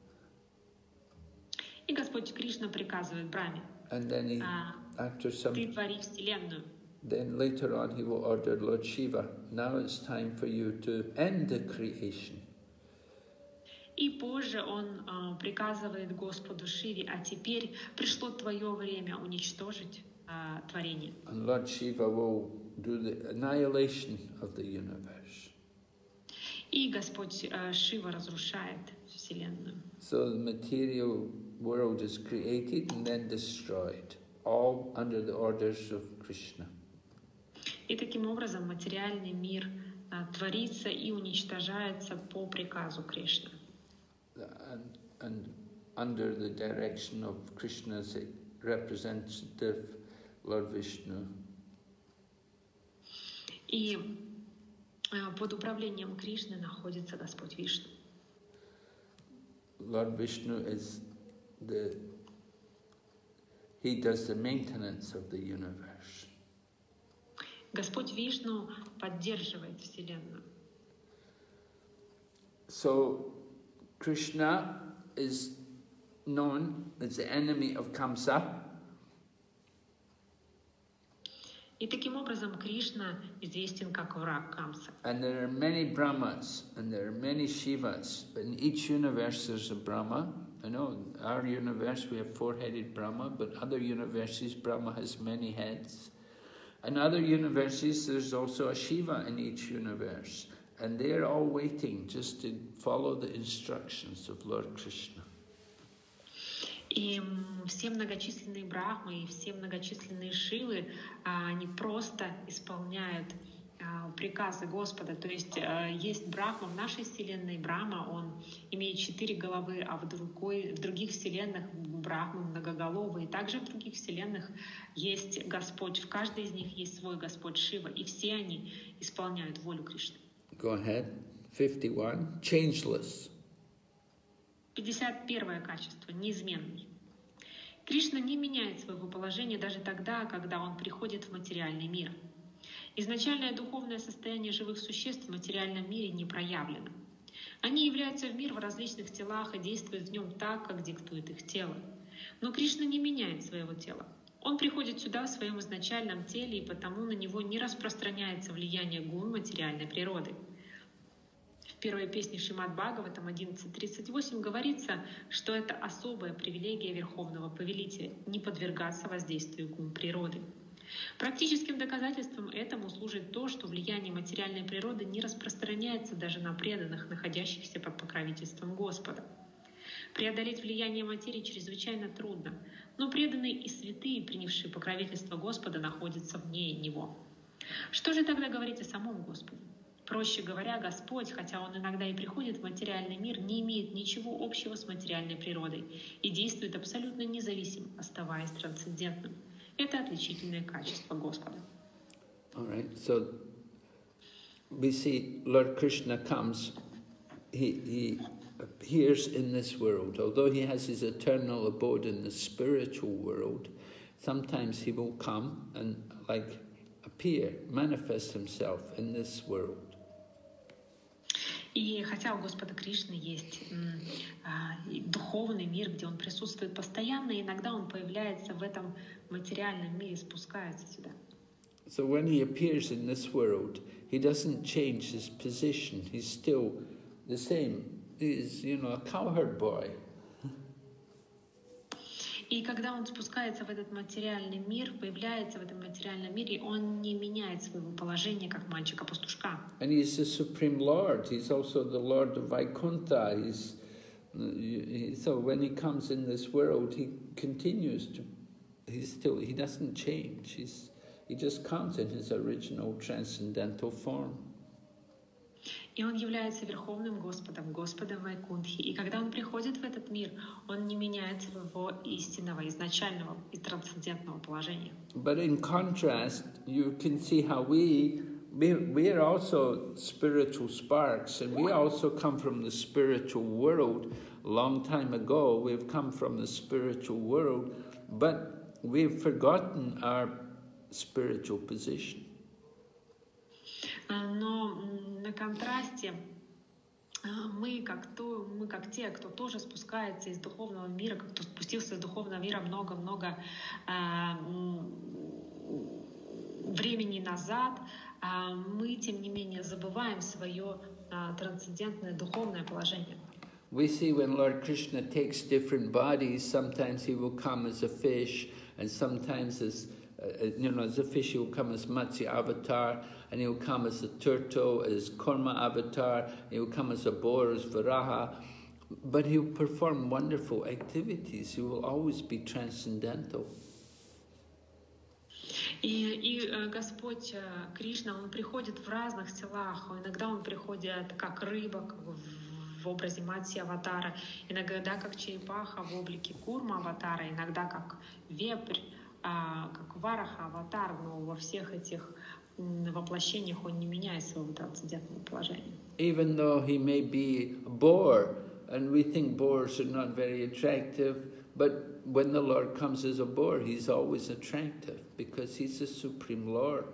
И Господь Кришна приказывает Брахме: And then he, а, after some, ты твори Вселенную. then later on he will order Lord Shiva, now it's time for you to end the creation. И позже он а, приказывает Господу Шиве: а теперь пришло твое время уничтожить а, творение. And Lord Shiva will do the annihilation of the universe. И Господь а, Шива разрушает Вселенную. So the material world is created and then destroyed, all under the orders of Krishna. И таким образом материальный мир а, творится и уничтожается по приказу Кришны. And, and under the direction of Krishna's representative, Lord Vishnu. И а, под управлением Кришны находится Господь Вишну. Lord Vishnu is the, he does the maintenance of the universe. Господь Вишну поддерживает Вселенную. So Krishna is known as the enemy of Kamsa. И таким образом Кришна известен как враг Камсы. And there are many Brahmas and there are many Shivas. In each universe there's a Brahma I know, our universe we have four-headed Brahma, but other universes Brahma has many heads. In other universes there's also a Shiva in each universe. And they're all waiting just to follow the instructions of Lord Krishna. И все многочисленные брахмы и все многочисленные шивы, они просто исполняют приказы Господа. То есть есть брахма в нашей вселенной, Брахма, он имеет четыре головы, а в, другой, в других вселенных Брахма многоголовый. И также в других вселенных есть Господь. В каждой из них есть свой Господь Шива, и все они исполняют волю Кришны. Go ahead. fifty-one. Changeless. пятьдесят первое качество. Неизменный. Кришна не меняет своего положения даже тогда, когда он приходит в материальный мир. Изначальное духовное состояние живых существ в материальном мире не проявлено. Они являются в мир в различных телах и действуют в нем так, как диктует их тело. Но Кришна не меняет своего тела. Он приходит сюда в своем изначальном теле, и потому на него не распространяется влияние гун материальной природы. В первой песне Шримад Бхагаватам одиннадцать тридцать восемь говорится, что это особая привилегия Верховного Повелителя — не подвергаться воздействию гун природы. Практическим доказательством этому служит то, что влияние материальной природы не распространяется даже на преданных, находящихся под покровительством Господа. Преодолеть влияние материи чрезвычайно трудно, но преданные и святые, принявшие покровительство Господа, находятся вне Него. Что же тогда говорить о самом Господе? Проще говоря, Господь, хотя Он иногда и приходит в материальный мир, не имеет ничего общего с материальной природой и действует абсолютно независимо, оставаясь трансцендентным. Это отличительное качество Господа. All right, so we see Lord Krishna comes, he, he appears in this world. Although he has his eternal abode in the spiritual world, sometimes he will come and like appear, manifest himself in this world. И хотя у Господа Кришны есть а, духовный мир, где Он присутствует постоянно, иногда Он появляется в этом материальном мире, спускается сюда. So when he appears in this world, he doesn't change his position. He's still the same. He's, you know, a cowherd boy. И когда он спускается в этот материальный мир, появляется в этом материальном мире, он не меняет своего положения, как мальчика-пастушка. And he's the Supreme Lord. He's also the Lord of Vaikuntha. He's, he, so when he comes in this world, he continues to, he's still, he doesn't change. He's, he just comes in his original transcendental form. И он является Верховным Господом, Господом Вайкунтхи. И когда он приходит в этот мир, он не меняет своего истинного, изначального и трансцендентного положения. But in contrast, you can see how we, we, we are also spiritual sparks, and we also come from the spiritual world. A long time ago, we've come from the spiritual world, but we've forgotten our spiritual position. Но на контрасте мы как, то, мы как те, кто тоже спускается из духовного мира, кто спустился из духовного мира много-много э, времени назад, э, мы, тем не менее, забываем свое э, трансцендентное духовное положение. We see when Lord Krishna takes different bodies, sometimes he will come as a fish, and sometimes as Uh, you know, as a fish, he will come as Matsya avatar, and he will come as a turtle, as Kurma avatar, he will come as a boar, as Varaha, but he will perform wonderful activities. He will always be transcendental. И, и Господь Кришна, Он приходит в разных телах. Иногда Он приходит как рыба, как в образе Матси аватара, иногда как черепаха в облике Курма аватара, иногда как вепрь, как Вараха, аватар, но во всех этих воплощениях он не меняет своего трансцендентного положения. Even though he may be a boar, and we think boars are not very attractive, but when the Lord comes as a boar, he's always attractive, because he's the Supreme Lord.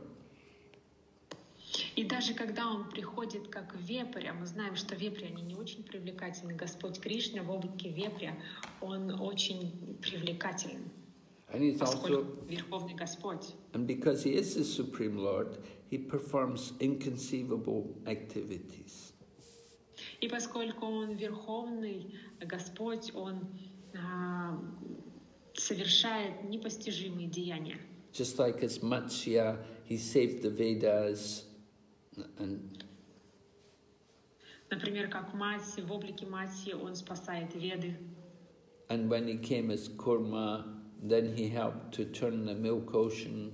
И даже когда он приходит как вепрь, а мы знаем, что вепри, они не очень привлекательны, Господь Кришна в облике вепря, он очень привлекателен. And he's also, Верховный Господь. And because he is the Supreme Lord, he performs inconceivable activities. И поскольку Он Верховный Господь, Он а, совершает непостижимые деяния. Just like as Matsya, he saved the Vedas, and Например, как Матси, в облике Матси Он спасает Веды. and when he came as Kurma, then he helped to turn the milk ocean.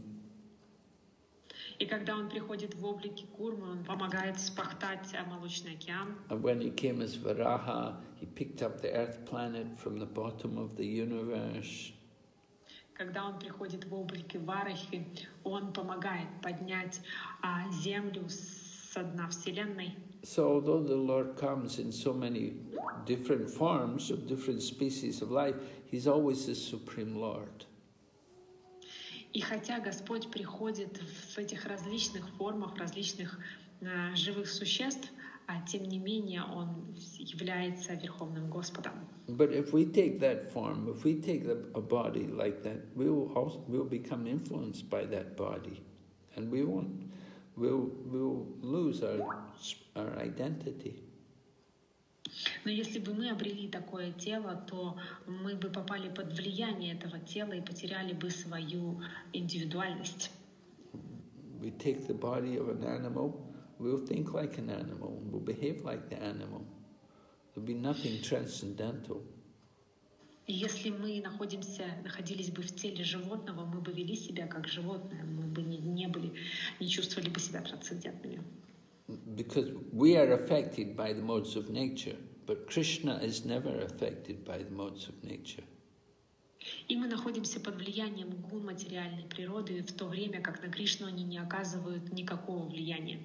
И когда Он приходит в облике Курмы, Он помогает спахтать молочный океан. And when he came as Varaha, he picked up the earth planet from the bottom of the universe. Когда Он приходит в облике Варахи, Он помогает поднять а, землю с дна Вселенной. So although the Lord comes in so many different forms of different species of life, he's always the Supreme Lord. И хотя Господь приходит в этих различных формах, различных э, живых существ, а тем не менее Он является Верховным Господом. But if we take that form, if we take the, a body like that, we will also will become influenced by that body, and we won't, we'll we'll lose our our identity. Но если бы мы обрели такое тело, то мы бы попали под влияние этого тела и потеряли бы свою индивидуальность. We take the body of an animal, we'll think like an animal, we'll behave like the animal. There'll be nothing transcendental. И если мы находимся, находились бы в теле животного, мы бы вели себя как животное, мы бы не, не были, не чувствовали бы себя трансцендентными. Because we are affected by the modes of nature, but Krishna is never affected by the modes of nature. И мы находимся под влиянием гун материальной природы, в то время как на Кришну они не оказывают никакого влияния.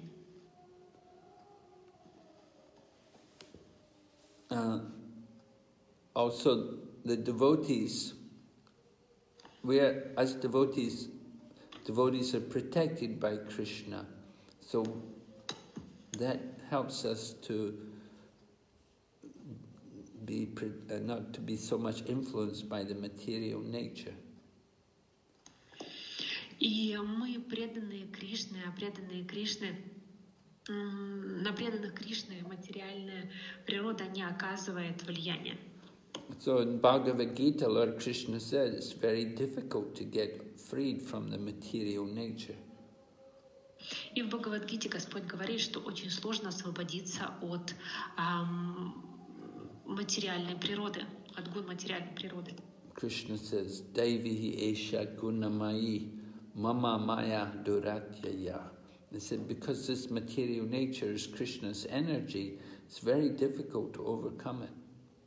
Uh, also, the devotees, we are, as devotees, devotees are protected by Krishna, so that helps us to be uh, not to be so much influenced by the material nature. И мы преданные Кришне, а преданные Кришне, на преданных Кришне материальная природа не оказывает влияния. So in Bhagavad Gita, Lord Krishna said it's very difficult to get freed from the material nature. И в Бхагавад-гите Господь говорит, что очень сложно освободиться от эм, материальной природы, от гун материальной природы. Krishna says, Daivihi esha gunamayi mama maya duratyaya. He said, because this material nature is Krishna's energy, it's very difficult to overcome it.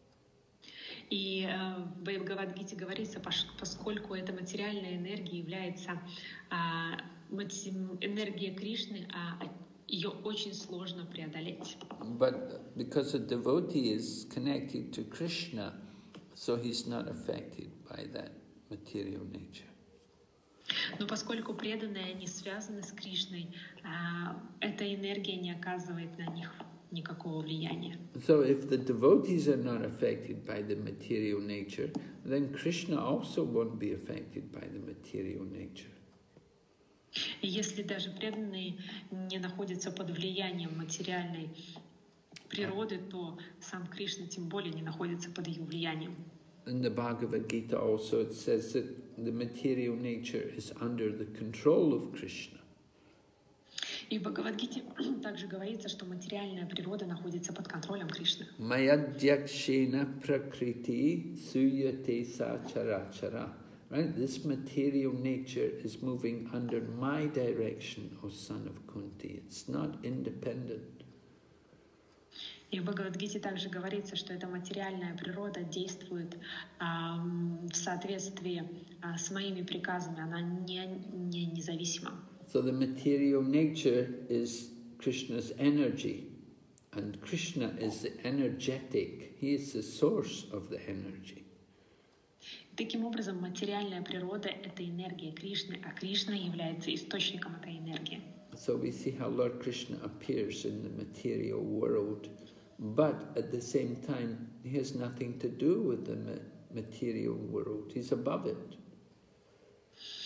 И э, в Бхагавад-гите говорится, поскольку эта материальная энергия является э, энергией Кришны, а ее очень сложно преодолеть. But because a devotee is connected to Krishna, so he's not affected by that material nature. Но поскольку преданные, они связаны с Кришной, э, эта энергия не оказывает на них никакого влияния. So if the devotees are not affected by the material nature, then Krishna also won't be affected by the material nature. И если даже преданные не находятся под влиянием материальной природы, то сам Кришна тем более не находится под ее влиянием. In the Bhagavad Gita also it says that the material nature is under the control of Krishna. И в Бхагавад-гите также говорится, что материальная природа находится под контролем Кришны. Mayadhyakshena prakriti suyate sachara. Right? This material nature is moving under my direction, O son of Kunti. It's not independent. И в Бхагавад-гите также говорится, что эта материальная природа действует а, в соответствии а, с моими приказами, она не, не независима. So the material nature is Krishna's energy, and Krishna is the energetic. He is the source of the energy. Таким образом, материальная природа — это энергия Кришны, а Кришна является источником этой энергии. So we see how Lord Krishna appears in the material world, but at the same time, he has nothing to do with the material world. He's above it.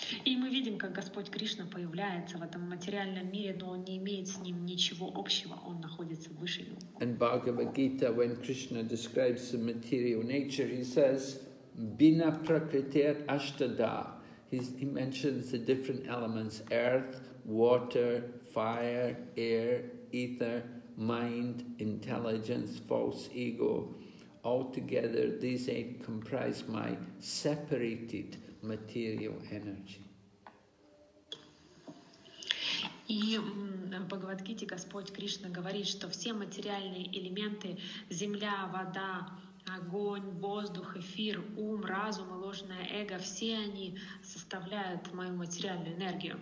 И мы видим, как Господь Кришна появляется в этом материальном мире, но Он не имеет с ним ничего общего, Он находится выше его. In Bhagavad Gita, when Krishna describes the material nature, he says, Bina prakritir ashtada. He's, he mentions the different elements, earth, water, fire, air, ether, mind, intelligence, false ego. Altogether, these eight comprise my separated material energy. И в Бхагавад-гите Господь Кришна говорит, что все материальные элементы — земля, вода, огонь, воздух, эфир, ум, разум и ложное эго — все они составляют мою материальную энергию.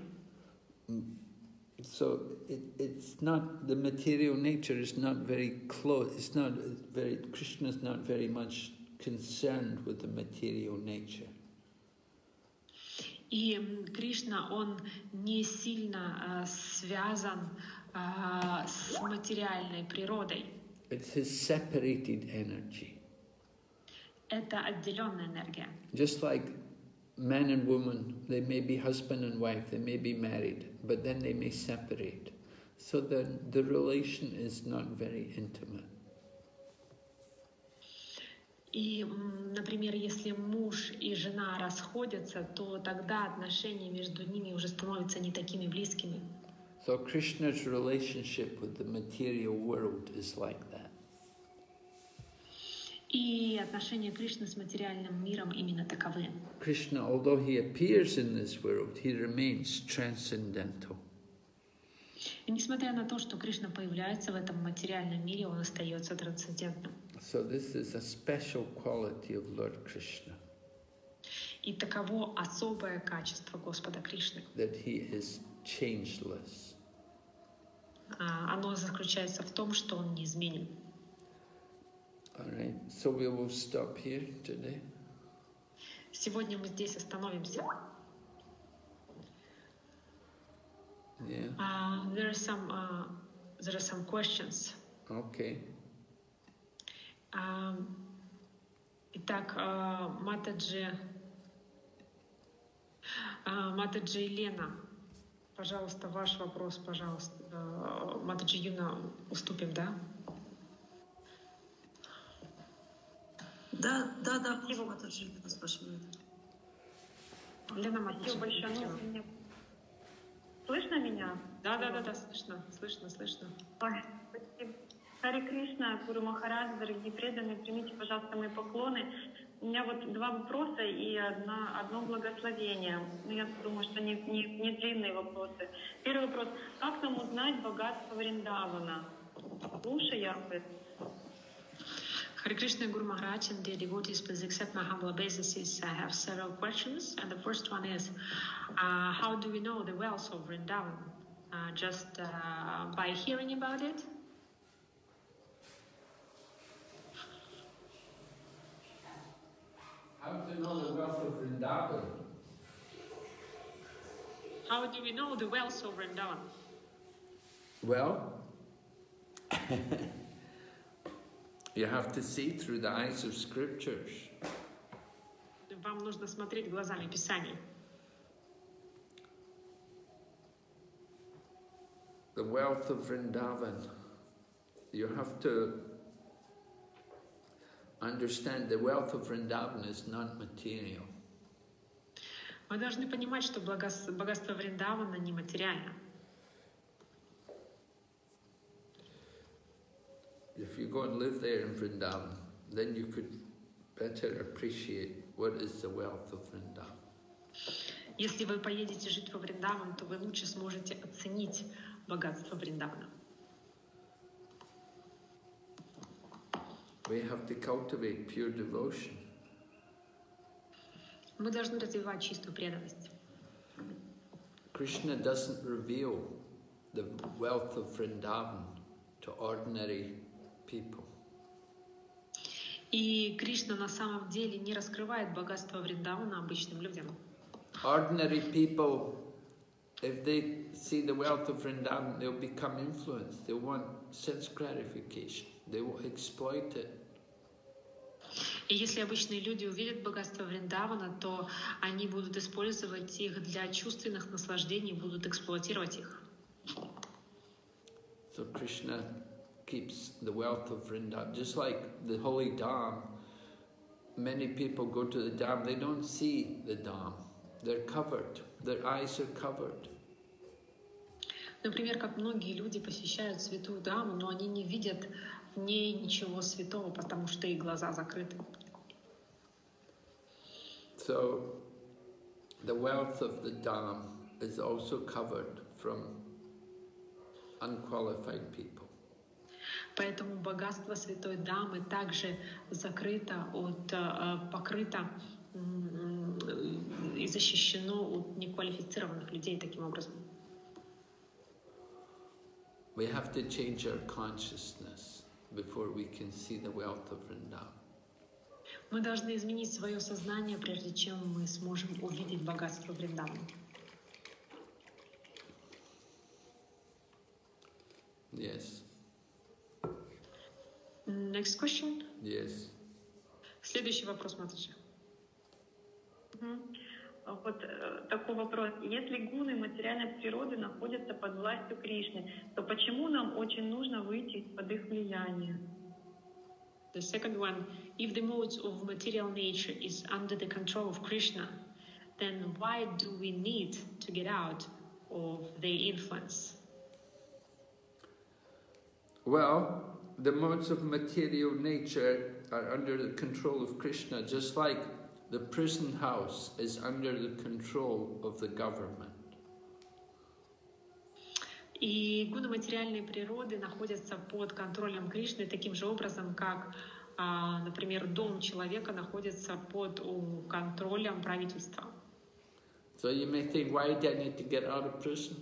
So it, it's not, the material nature is not very close, it's not very, Krishna is not very much concerned with the material nature. И Кришна, Он не сильно uh, связан uh, с материальной природой. It's his separated energy. Это отделенная энергия. Just like man and woman, they may be husband and wife, they may be married, but then they may separate. So the, the relation is not very intimate. И, например, если муж и жена расходятся, то тогда отношения между ними уже становятся не такими близкими. So Krishna's relationship with the material world is like that. И отношения Кришны с материальным миром именно таковы. Krishna, although he appears in this world, he remains transcendental. И несмотря на то, что Кришна появляется в этом материальном мире, он остается трансцендентным. So this is a special quality of Lord Krishna. И таково особое качество Господа Кришны. That he is changeless. Оно заключается в том, что он неизменен. All right, so we will stop here today. Сегодня мы здесь остановимся. Yeah. Uh, there are some uh, there are some questions. Okay. Uh, итак, uh, Матаджи, uh, Матаджи Елена, пожалуйста, ваш вопрос, пожалуйста. Uh, Матаджи Юна, уступим, да? Да, да, да, Матаджи Юна спрашивает. Лена Матаджи. Большое. Слышно меня? Да, да, да, да, слышно, слышно, слышно. Ой, спасибо. Харе Кришна, Гуру Махарадж, дорогие преданные, примите, пожалуйста, мои поклоны. У меня вот два вопроса и одна, одно благословение. Ну, я думаю, что не, не, не длинные вопросы. Первый вопрос. Как нам узнать богатство Вриндавана? Слушай, об этом. Hare Krishna, Guru Maharaj, and dear devotees, please accept my humble obeisances. I have several questions, and the first one is, uh, how do we know the wealth of Vrindavan? Uh, just uh, by hearing about it? How to know the wealth of Vrindavan? How do we know the wealth of Vrindavan? Well, you have to see through the eyes of scriptures. Вам нужно смотреть глазами Писаний. The wealth of Vrindavan. You have to understand the wealth of Vrindavan is not material. Мы должны понимать, что богатство Вриндавана не материально. If you go and live there in Vrindavan, then you could better appreciate what is the wealth of Vrindavan. Если вы поедете жить во Вриндаван, то вы лучше сможете оценить богатство Вриндавана. We have to cultivate pure devotion. Мы должны развивать чистую преданность. Krishna doesn't reveal the wealth of Vrindavan to ordinary people. И Кришна на самом деле не раскрывает богатство Вриндавана обычным людям. Ordinary people, if they see the wealth of Vrindavan, they'll become influenced. They'll want sense gratification. They will exploit it. И если обычные люди увидят богатство Вриндавана, то они будут использовать их для чувственных наслаждений, будут эксплуатировать их. So Krishna keeps the wealth of Vrindavan, just like the holy Dham. Many people go to the Dham, they don't see the Dham. They're covered, their eyes are covered. Например, как многие люди посещают святую Даму, но они не видят в ней ничего святого, потому что их глаза закрыты. So the wealth of the Dham is also covered from unqualified people. Поэтому богатство святой Дамы также закрыто, от, покрыто и защищено от неквалифицированных людей таким образом. We have to change our consciousness before we can see the wealth of Vrindavan. Мы должны изменить свое сознание, прежде чем мы сможем увидеть богатство Вриндавана. Yes. Next question. Yes. Следующий вопрос, Матаджи. Вот э, такой вопрос. Если гуны материальной природы находятся под властью Кришны, то почему нам очень нужно выйти из-под их влияния? The second one, if the modes of material nature is under the control of Krishna, then why do we need to get out of their influence? Well, the modes of material nature are under the control of Krishna, just like the prison house is under the control of the government. И гуны материальной природы находятся под контролем Кришны таким же образом, как, например, дом человека находится под контролем правительства. So you may think, why do I need to get out of prison?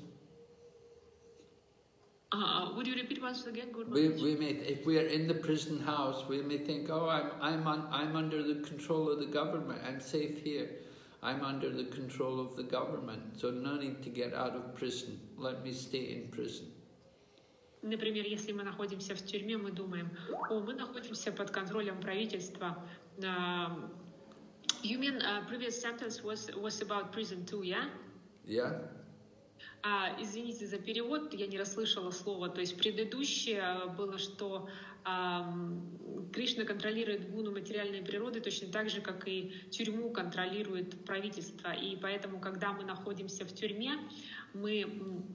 Uh, would you repeat once again, Guru We, Maharaj? we may, if we are in the prison house, we may think, oh, I'm, I'm, on, I'm under the control of the government, I'm safe here. I'm under the control of the government, so no need to get out of prison. Let me stay in prison. Например, если мы находимся в тюрьме, мы думаем, о, мы находимся под контролем правительства. Uh, you mean uh, previous sentence was, was about prison too, yeah? Yeah? А, извините за перевод, я не расслышала слова. То есть предыдущее было, что а, Кришна контролирует гуну материальной природы точно так же, как и тюрьму контролирует правительство. И поэтому, когда мы находимся в тюрьме, мы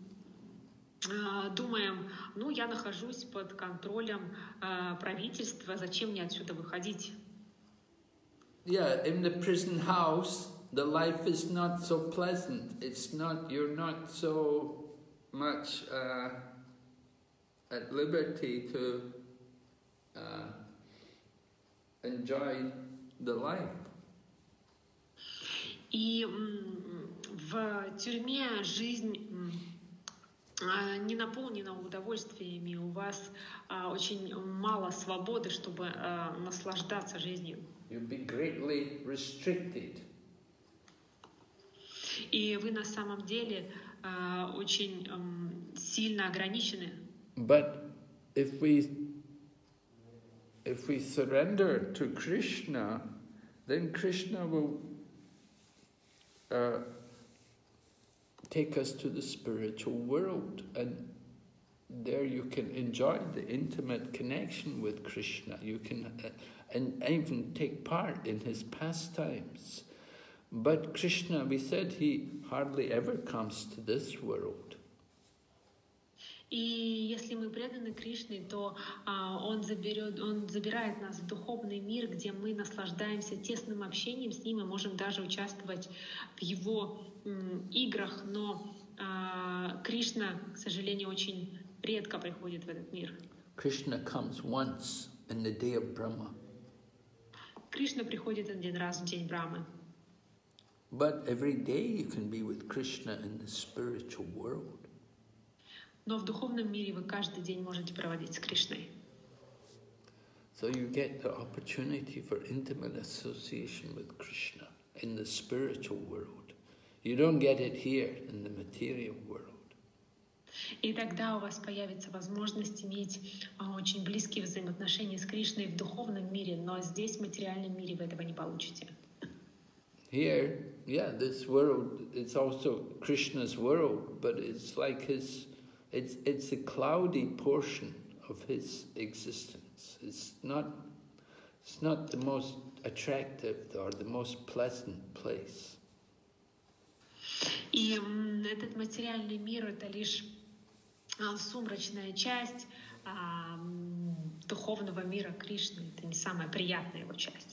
а, думаем, ну, я нахожусь под контролем а, правительства, зачем мне отсюда выходить? Yeah, in the prison house, the life is not so pleasant. It's not, you're not so much uh, at liberty to uh, enjoy the life. И в тюрьме жизнь не наполнена удовольствиями, у вас очень мало свободы, чтобы наслаждаться жизнью. You'll be greatly restricted. И вы на самом деле uh, очень um, сильно ограничены. But if we if we surrender to Krishna, then Krishna will uh, take us to the spiritual world, and there you can enjoy the intimate connection with Krishna. You can uh, and even take part in his pastimes. But Krishna, we said, he hardly ever comes to this world. И если мы преданы Кришне, то а, он, заберет, он забирает нас в духовный мир, где мы наслаждаемся тесным общением с ним и можем даже участвовать в его м, играх. Но а, Кришна, к сожалению, очень редко приходит в этот мир. Krishna comes once in the day of Brahma. Кришна приходит один раз в день Брамы. But every day you can be with Krishna in the spiritual world. Но в духовном мире вы каждый день можете проводить с Кришной. So you get the opportunity for intimate association with Krishna in the spiritual world. You don't get it here in the material world. И тогда у вас появится возможность иметь а, очень близкие взаимоотношения с Кришной в духовном мире, но здесь, в материальном мире, вы этого не получите. Here, yeah, this world, it's also Krishna's world, but it's like his, it's, it's a cloudy portion of his existence. It's not, it's not the most attractive or the most pleasant place. И м, этот материальный мир — это лишь а, сумрачная часть а, м, духовного мира Кришны. Это не самая приятная его часть.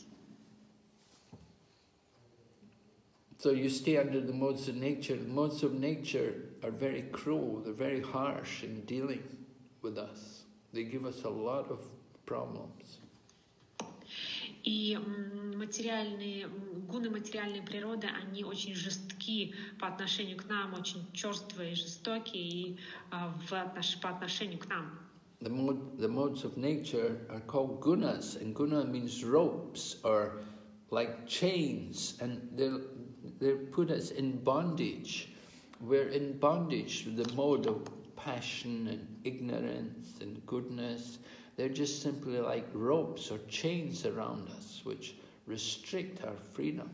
So you stay under the modes of nature. The modes of nature are very cruel, they're very harsh in dealing with us. They give us a lot of problems. И м, материальные, м, гуны материальной природы, они очень жестки по отношению к нам, очень черствые и жестокие и, а, в отнош- по отношению к нам. The, mode, the modes of nature are called gunas, and guna means ropes or like chains, and they'll, they put us in bondage. We're in bondage to the mode of passion and ignorance and goodness. They're just simply like ropes or chains around us, which restrict our freedom.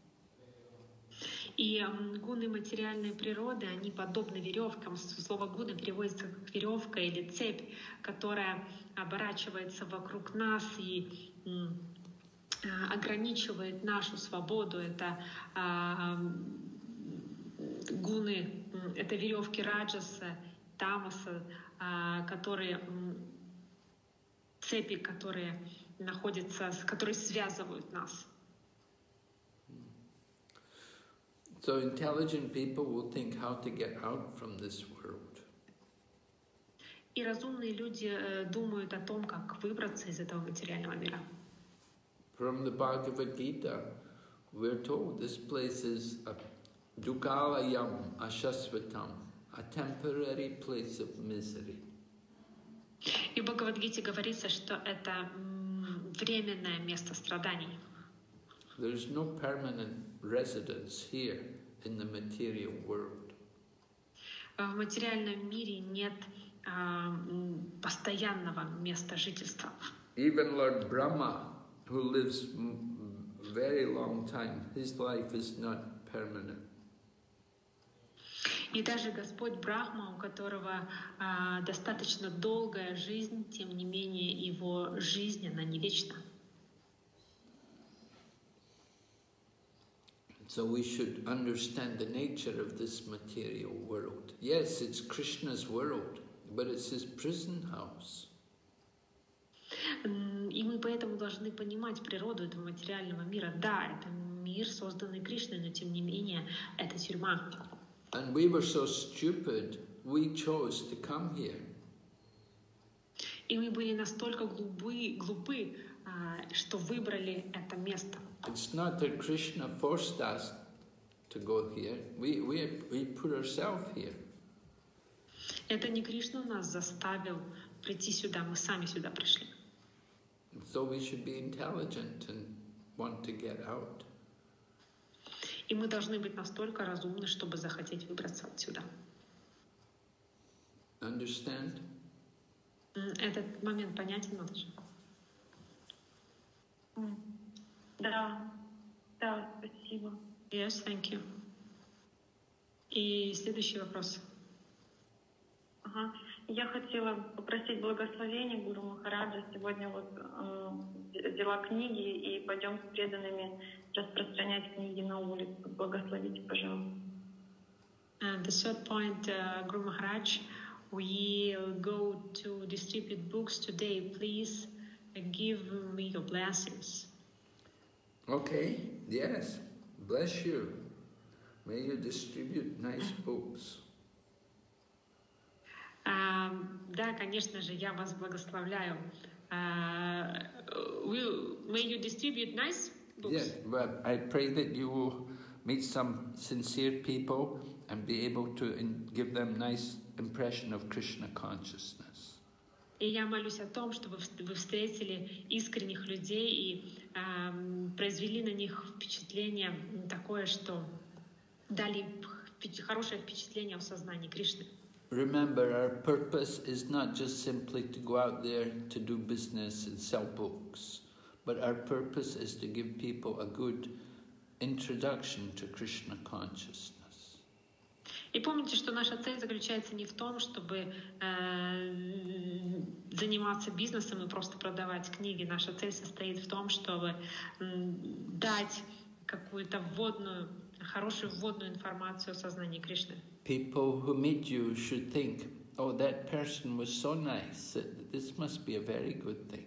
И м, гуны материальной природы, они подобны веревкам. С- Слово гуна переводится как веревка или цепь, которая оборачивается вокруг нас и м, а, ограничивает нашу свободу. Это а, м, гуны, м, это веревки раджаса, тамаса, а, которые м, цепи, которые находятся, с- которые связывают нас. So intelligent people will think how to get out from this world. И разумные люди э, думают о том, как выбраться из этого материального мира. From the Bhagavad Gita, we're told this place is a dukalayam ashasvatam, a temporary place of misery. И в Бхагавад-гите говорится, что это м, временное место страданий. There's no permanent residence here in the material world. Э, В материальном мире нет а, м, постоянного места жительства. Even Lord Brahma, who lives m- very long time, his life is not permanent. И даже Господь Брахма, у которого а, достаточно долгая жизнь, тем не менее его жизнь, она не вечна. So we should understand the nature of this material world. Yes, it's Krishna's world, but it's his prison house. М, И мы поэтому должны понимать природу этого материального мира. Да, это мир, созданный Кришной, но тем не менее это тюрьма. And we were so stupid, we chose to come here. И мы были настолько глупы, глупы, а, что выбрали это место. It's not that Krishna forced us to go here. We, we, we put ourselves here. Это не Кришна нас заставил прийти сюда, мы сами сюда пришли. So we should be intelligent and want to get out. И мы должны быть настолько разумны, чтобы захотеть выбраться отсюда. Understand? М, Этот момент понятен, Наташа? М. Да, да, спасибо. Yes, thank you. И следующий вопрос. Ага. Я хотела попросить благословения Гуру Махараджа. Сегодня вот э, взяла книги и пойдем с преданными распространять книги на улице. Благословите, пожалуйста. And the third point, uh, Guru Maharaj, we'll go to distribute books today. Please uh, give me your blessings. Okay, yes. Bless you. May you distribute nice books. А, да, конечно же, я вас благословляю. А, will, may you distribute nice books? Yes, but I pray that you will meet some sincere people and be able to in, give them nice impression of Krishna consciousness. И я молюсь о том, чтобы вы встретили искренних людей и э, произвели на них впечатление такое, что дали хорошее впечатление о сознании Кришны. remember, our purpose is not just simply to go out there to do business and sell books, but our purpose is to give people a good introduction to Krishna consciousness. И помните, что наша цель заключается не в том, чтобы э, заниматься бизнесом и просто продавать книги. Наша цель состоит в том, чтобы э, дать какую-то вводную, хорошую вводную информацию о сознании Кришны. People who meet you should think, oh, that person was so nice, this must be a very good thing.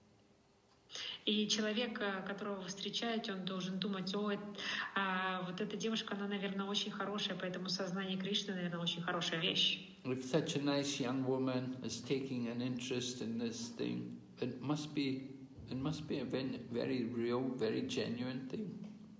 И человек, которого вы встречаете, он должен думать, о, а, вот эта девушка, она, наверное, очень хорошая, поэтому сознание Кришны, наверное, очень хорошая вещь. If such a nice young woman is taking an interest in this thing, it must be, it must be a very real, very genuine thing.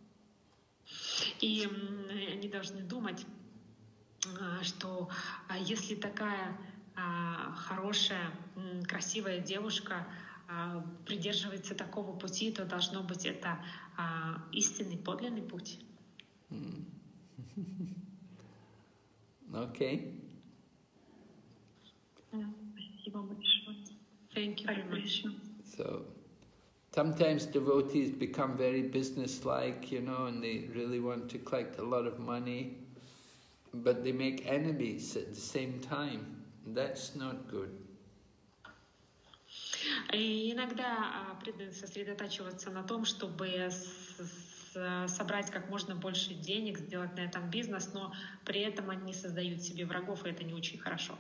И они должны думать, что если такая хорошая, красивая девушка придерживается такого пути, то должно быть это а, истинный, подлинный путь. Okay. Спасибо большое. Thank you very much. So, sometimes devotees become very business-like, you know, and they really want to collect a lot of money, but they make enemies at the same time. That's not good. И иногда преданные сосредотачиваются на том, чтобы собрать как можно больше денег, сделать на этом бизнес, но при этом они создают себе врагов, и это не очень хорошо.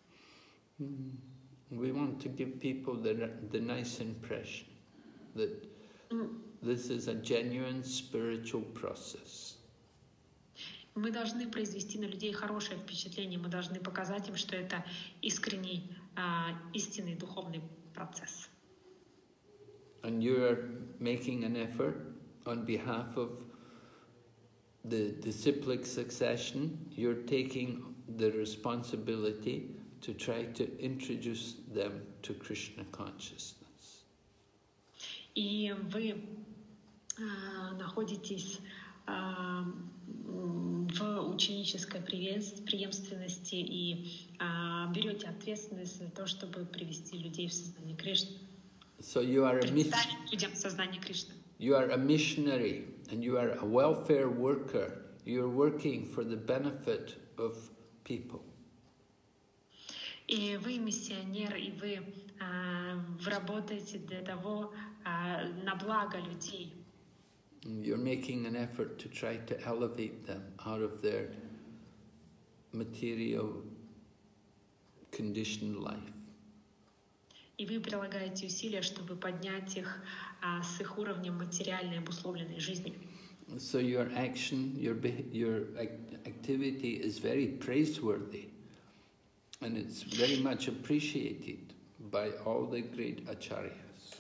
We want to give people the, the nice impression that this is a genuine spiritual process. Мы должны произвести на людей хорошее впечатление, мы должны показать им, что это искренний, истинный духовный процесс. And you are making an effort on behalf of the disciplic succession. You're taking the responsibility to try to introduce them to Krishna consciousness. И вы э, находитесь э, в ученической преемственности и э, берете ответственность за то, чтобы привести людей в сознание Кришны. So you are a Представить людям сознание Кришны. You are a missionary and you are a welfare worker. You are working for the benefit of people. И вы миссионер, и вы, э, вы работаете для того, э, на благо людей. You're making an effort to try to elevate them out of their material conditioned life. И вы прилагаете усилия, чтобы поднять их а, с их уровнем материальной обусловленной жизни. So your action, your your activity is very praiseworthy, and it's very much appreciated by all the great acharyas.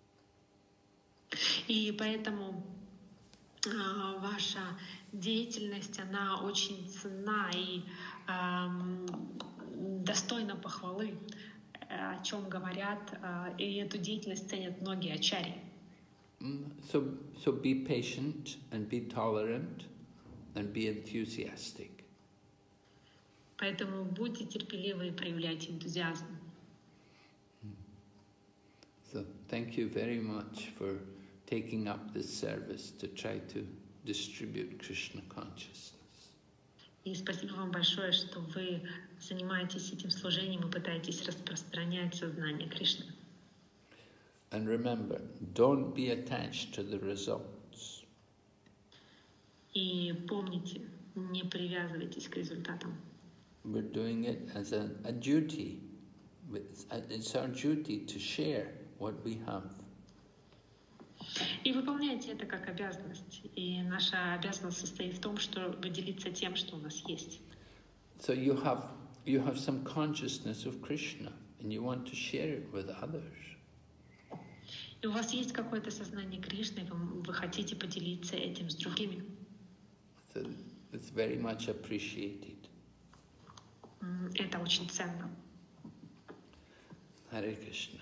И поэтому а, ваша деятельность, она очень ценна и а, достойна похвалы, о чем говорят, и эту деятельность ценят многие ачарьи. So, so be patient and be tolerant and be enthusiastic. Поэтому будьте терпеливы и проявляйте энтузиазм. So thank you very much for taking up this service to try to distribute Krishna consciousness. И спасибо вам большое, что вы занимаетесь этим служением и пытаетесь распространять сознание Кришны. And remember, don't be attached to the results. И помните, не привязывайтесь к результатам. We're doing it as a, a duty. It's our duty to share what we have. И выполняйте это как обязанность. И наша обязанность состоит в том, чтобы делиться тем, что у нас есть. So you have you have some consciousness of Krishna, and you want to share it with others. И у вас есть какое-то сознание Кришны, вы, вы хотите поделиться этим с другими. So it's very much appreciated. Это очень ценно. Hare Krishna.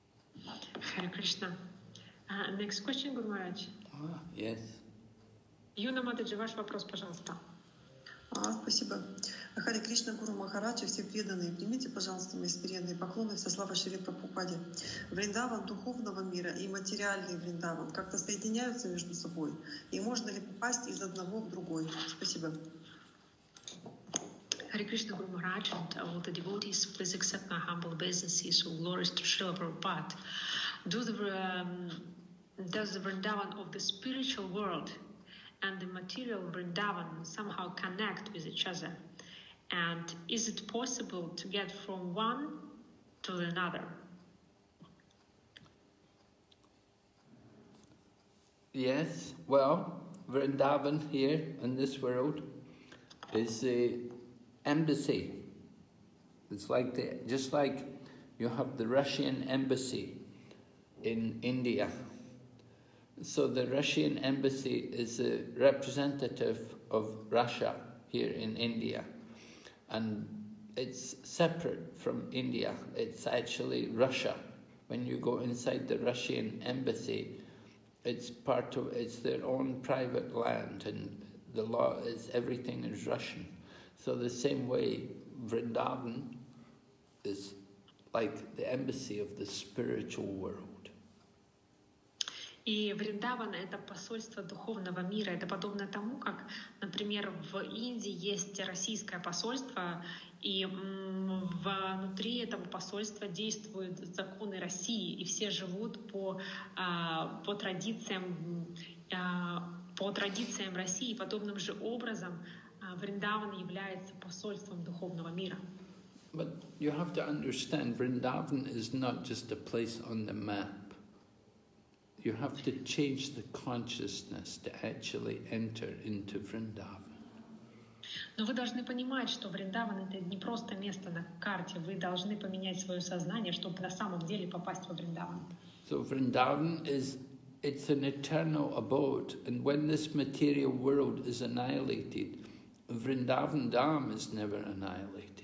Hare Krishna. Uh, next question, Guru Maharaj. Ah, yes. Юна Матаджи, ваш вопрос, пожалуйста. А, спасибо. Харе Кришна, Гуру Махараджи, все преданные, примите, пожалуйста, мои смиренные поклоны со славой Шри Прабхупаде. Вриндаван духовного мира и материальный Вриндаван как-то соединяются между собой? И можно ли попасть из одного в другой? Спасибо. Hare Krishna Guru Maharaj and all the devotees, please accept my humble obeisances of glories to Srila Prabhupada. Do the, um, does the Vrindavan of the spiritual world and the material Vrindavan somehow connect with each other? And is it possible to get from one to another? Yes, well, Vrindavan here in this world is a embassy. It's like the, just like you have the Russian embassy in India. So the Russian embassy is a representative of Russia here in India. And it's separate from India. It's actually Russia. When you go inside the Russian embassy, it's part of, it's their own private land, and the law is, everything is Russian. So the same way, Vrindavan is like the embassy of the spiritual world. И Вриндаван — это посольство духовного мира. Это подобно тому, как, например, в Индии есть российское посольство, и внутри этого посольства действуют законы России, и все живут по, по традициям, по традициям России. Подобным же образом Вриндаван является посольством духовного мира. But you have to understand, Vrindavan is not just a place on the map. You have to change the consciousness to actually enter into Vrindavan. Но вы должны понимать, что Вриндаван — это не просто место на карте. Вы должны поменять свое сознание, чтобы на самом деле попасть во Вриндаван. So Vrindavan is, it's an eternal abode, and when this material world is annihilated, Vrindavan Dham is never annihilated.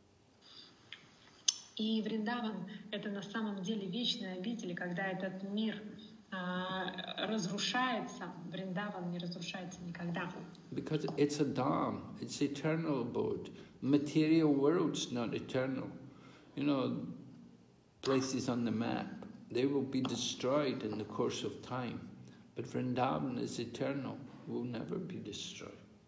И Вриндаван — это на самом деле вечная обитель, когда этот мир разрушается, Вриндаван не разрушается никогда. Because it's a dham, it's eternal abode. Material world's not eternal. You know, places on the map, they will be destroyed in the course of time. But Vrindavan is eternal, will never be destroyed.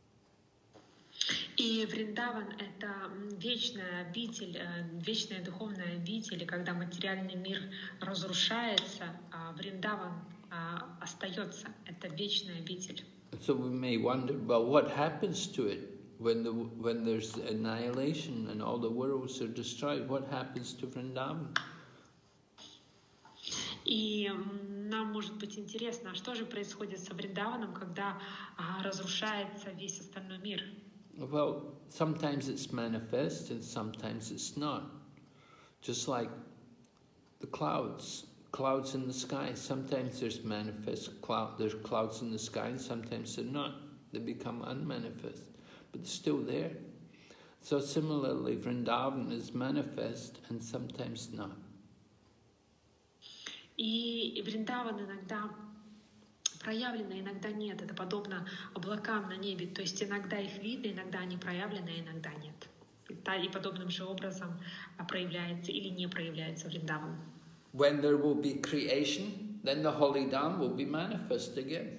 И Вриндаван — это вечная обитель, вечная духовная обитель, и когда материальный мир разрушается, а Вриндаван остается. Это вечная обитель. So we may wonder, well, what happens to it when the when there's annihilation and all the worlds are destroyed? What happens to Vrindavan? И нам может быть интересно, а что же происходит со Вриндаваном, когда разрушается весь остальной мир? Well, sometimes it's manifest and sometimes it's not. Just like the clouds, clouds in the sky. Sometimes there's manifest cloud, there's clouds in the sky, and sometimes they're not. They become unmanifest, but they're still there. So similarly, Vrindavan is manifest and sometimes not. И Вриндаван иногда проявлены, иногда нет. Это подобно облакам на небе. То есть иногда их видно, иногда они проявлены, а иногда нет. И подобным же образом проявляется или не проявляется Вриндаван. When there will be creation, then the holy dham will be manifest again.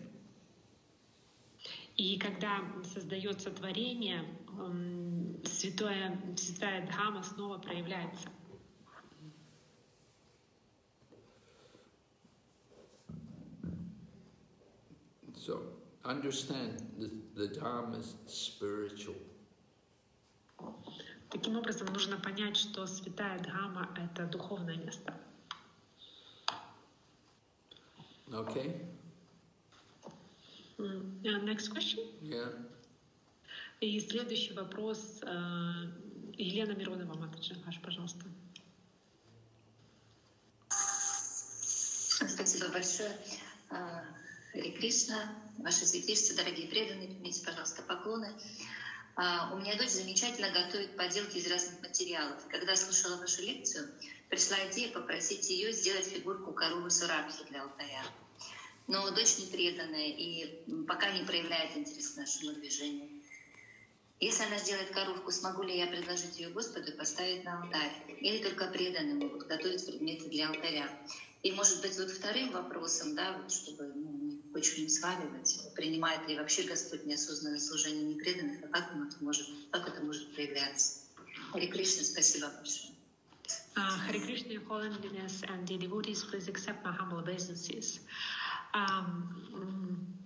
И когда создается творение, святое, святая Дхама снова проявляется. So, understand the, the Dham is spiritual. Таким образом, нужно понять, что святая Дхама — это духовное место. Okay? Mm. Uh, next question? Yeah. И следующий вопрос. Uh, Елена Миронова, Матаджи, ваш, пожалуйста. Спасибо большое. Харе Кришна, Ваше Святейшество, дорогие преданные, примите, пожалуйста, поклоны. Uh, у меня дочь замечательно готовит поделки из разных материалов. Когда слушала вашу лекцию, пришла идея попросить ее сделать фигурку коровы Сурабхи для алтаря. но дочь не преданная и пока не проявляет интерес к нашему движению. Если она сделает коровку, смогу ли я предложить ее Господу и поставить на алтарь? Или только преданные могут готовить предметы для алтаря? И, может быть, вот вторым вопросом, да, вот чтобы ну, не почему не сваливать, принимает ли вообще Господь неосознанное служение непреданных, а как это может, как это может проявляться? Харе Кришна, спасибо большое. Uh, Hare Krishna, Your Holiness, and the devotees, please accept my humble obeisances. Um,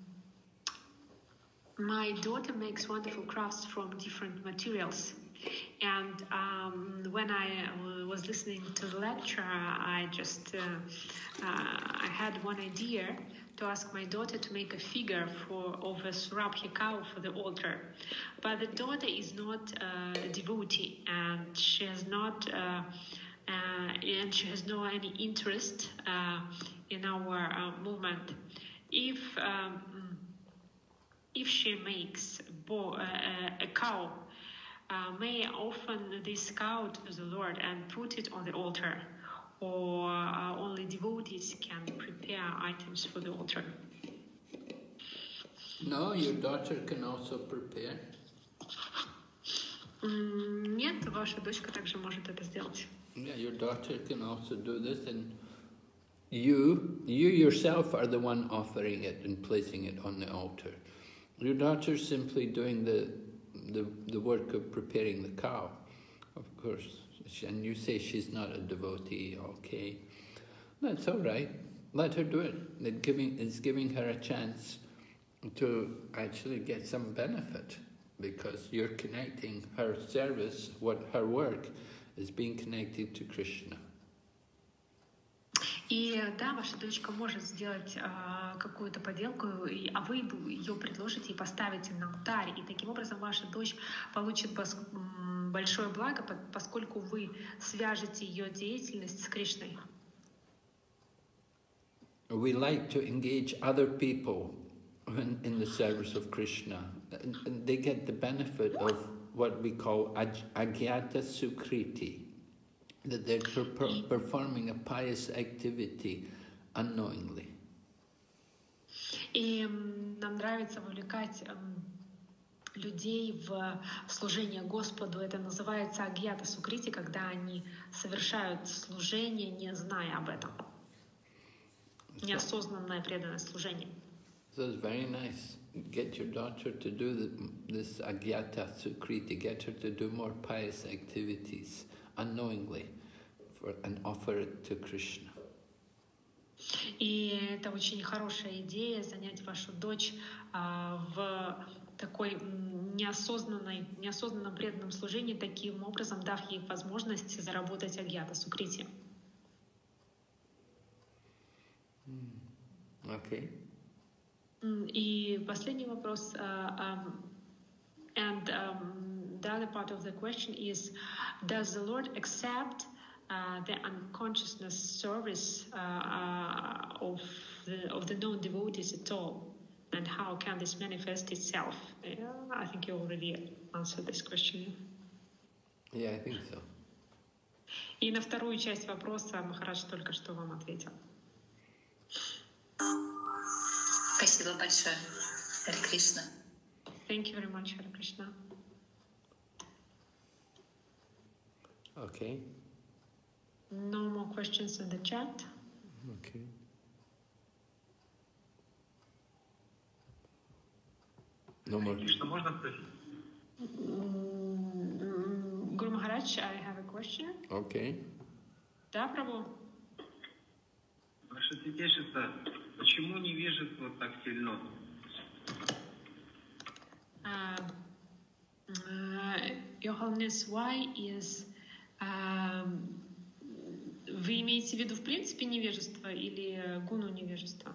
my daughter makes wonderful crafts from different materials. And um, when I uh, was listening to the lecture, I just uh, uh, I had one idea to ask my daughter to make a figure for of a Surabhi cow for the altar. But the daughter is not uh, a devotee, and she has not uh, uh, and she has no any interest uh, in our uh, movement. If um, if she makes bo- uh, a cow, uh, may offer this cow to the Lord and put it on the altar, or uh, only devotees can prepare items for the altar? No, your daughter can also prepare. Нет, ваша дочка также может это сделать. Yeah, your daughter can also do this, and you, you yourself are the one offering it and placing it on the altar. Your daughter's simply doing the, the, the work of preparing the cow, of course. And you say she's not a devotee, okay. That's all right. Let her do it. It giving, it's giving her a chance to actually get some benefit, because you're connecting her service, what her work, is being connected to Krishna. И да, ваша дочка может сделать э, какую-то поделку, и, а вы ее предложите и поставите на алтарь. И таким образом ваша дочь получит бос, м, большое благо, поскольку вы свяжете ее деятельность с Кришной. We like to engage other people in, in the service of Krishna. And, and they get the benefit of what we call agyata sukriti, that they're per per performing a pious activity unknowingly. И нам нравится вовлекать людей в служение Господу. Это называется агьята сукрити, когда они совершают служение, не зная об этом. Неосознанное преданное служение. So it's very nice. Get your daughter to do the, this agyata sukriti, get her to do more pious activities unknowingly for, and offer it to Krishna. И это очень хорошая идея, занять вашу дочь а, в такой неосознанной, неосознанном преданном служении, таким образом дав ей возможность заработать агьята сукрити. Okay. И последний вопрос. Uh, um, and um, the other part of the question is, does the Lord accept uh, the unconsciousness service uh, uh, of the of the non-devotees at all? And how can this manifest itself? Yeah, I think you already answered this question. Yeah, I think so. И на вторую часть вопроса Махарадж только что вам ответил. Спасибо большое. Харе Кришна. Thank you very much, Hare Krishna. Okay. No more questions in the chat. Okay. No more. Что можно спросить? Guru Maharaj, I have a question. Okay. Да, Прабhu? Ваше Святейшество, почему невежество так сильно? Uh, uh, Your Holiness, why is... Um, вы имеете в виду в принципе невежество или гуну невежества?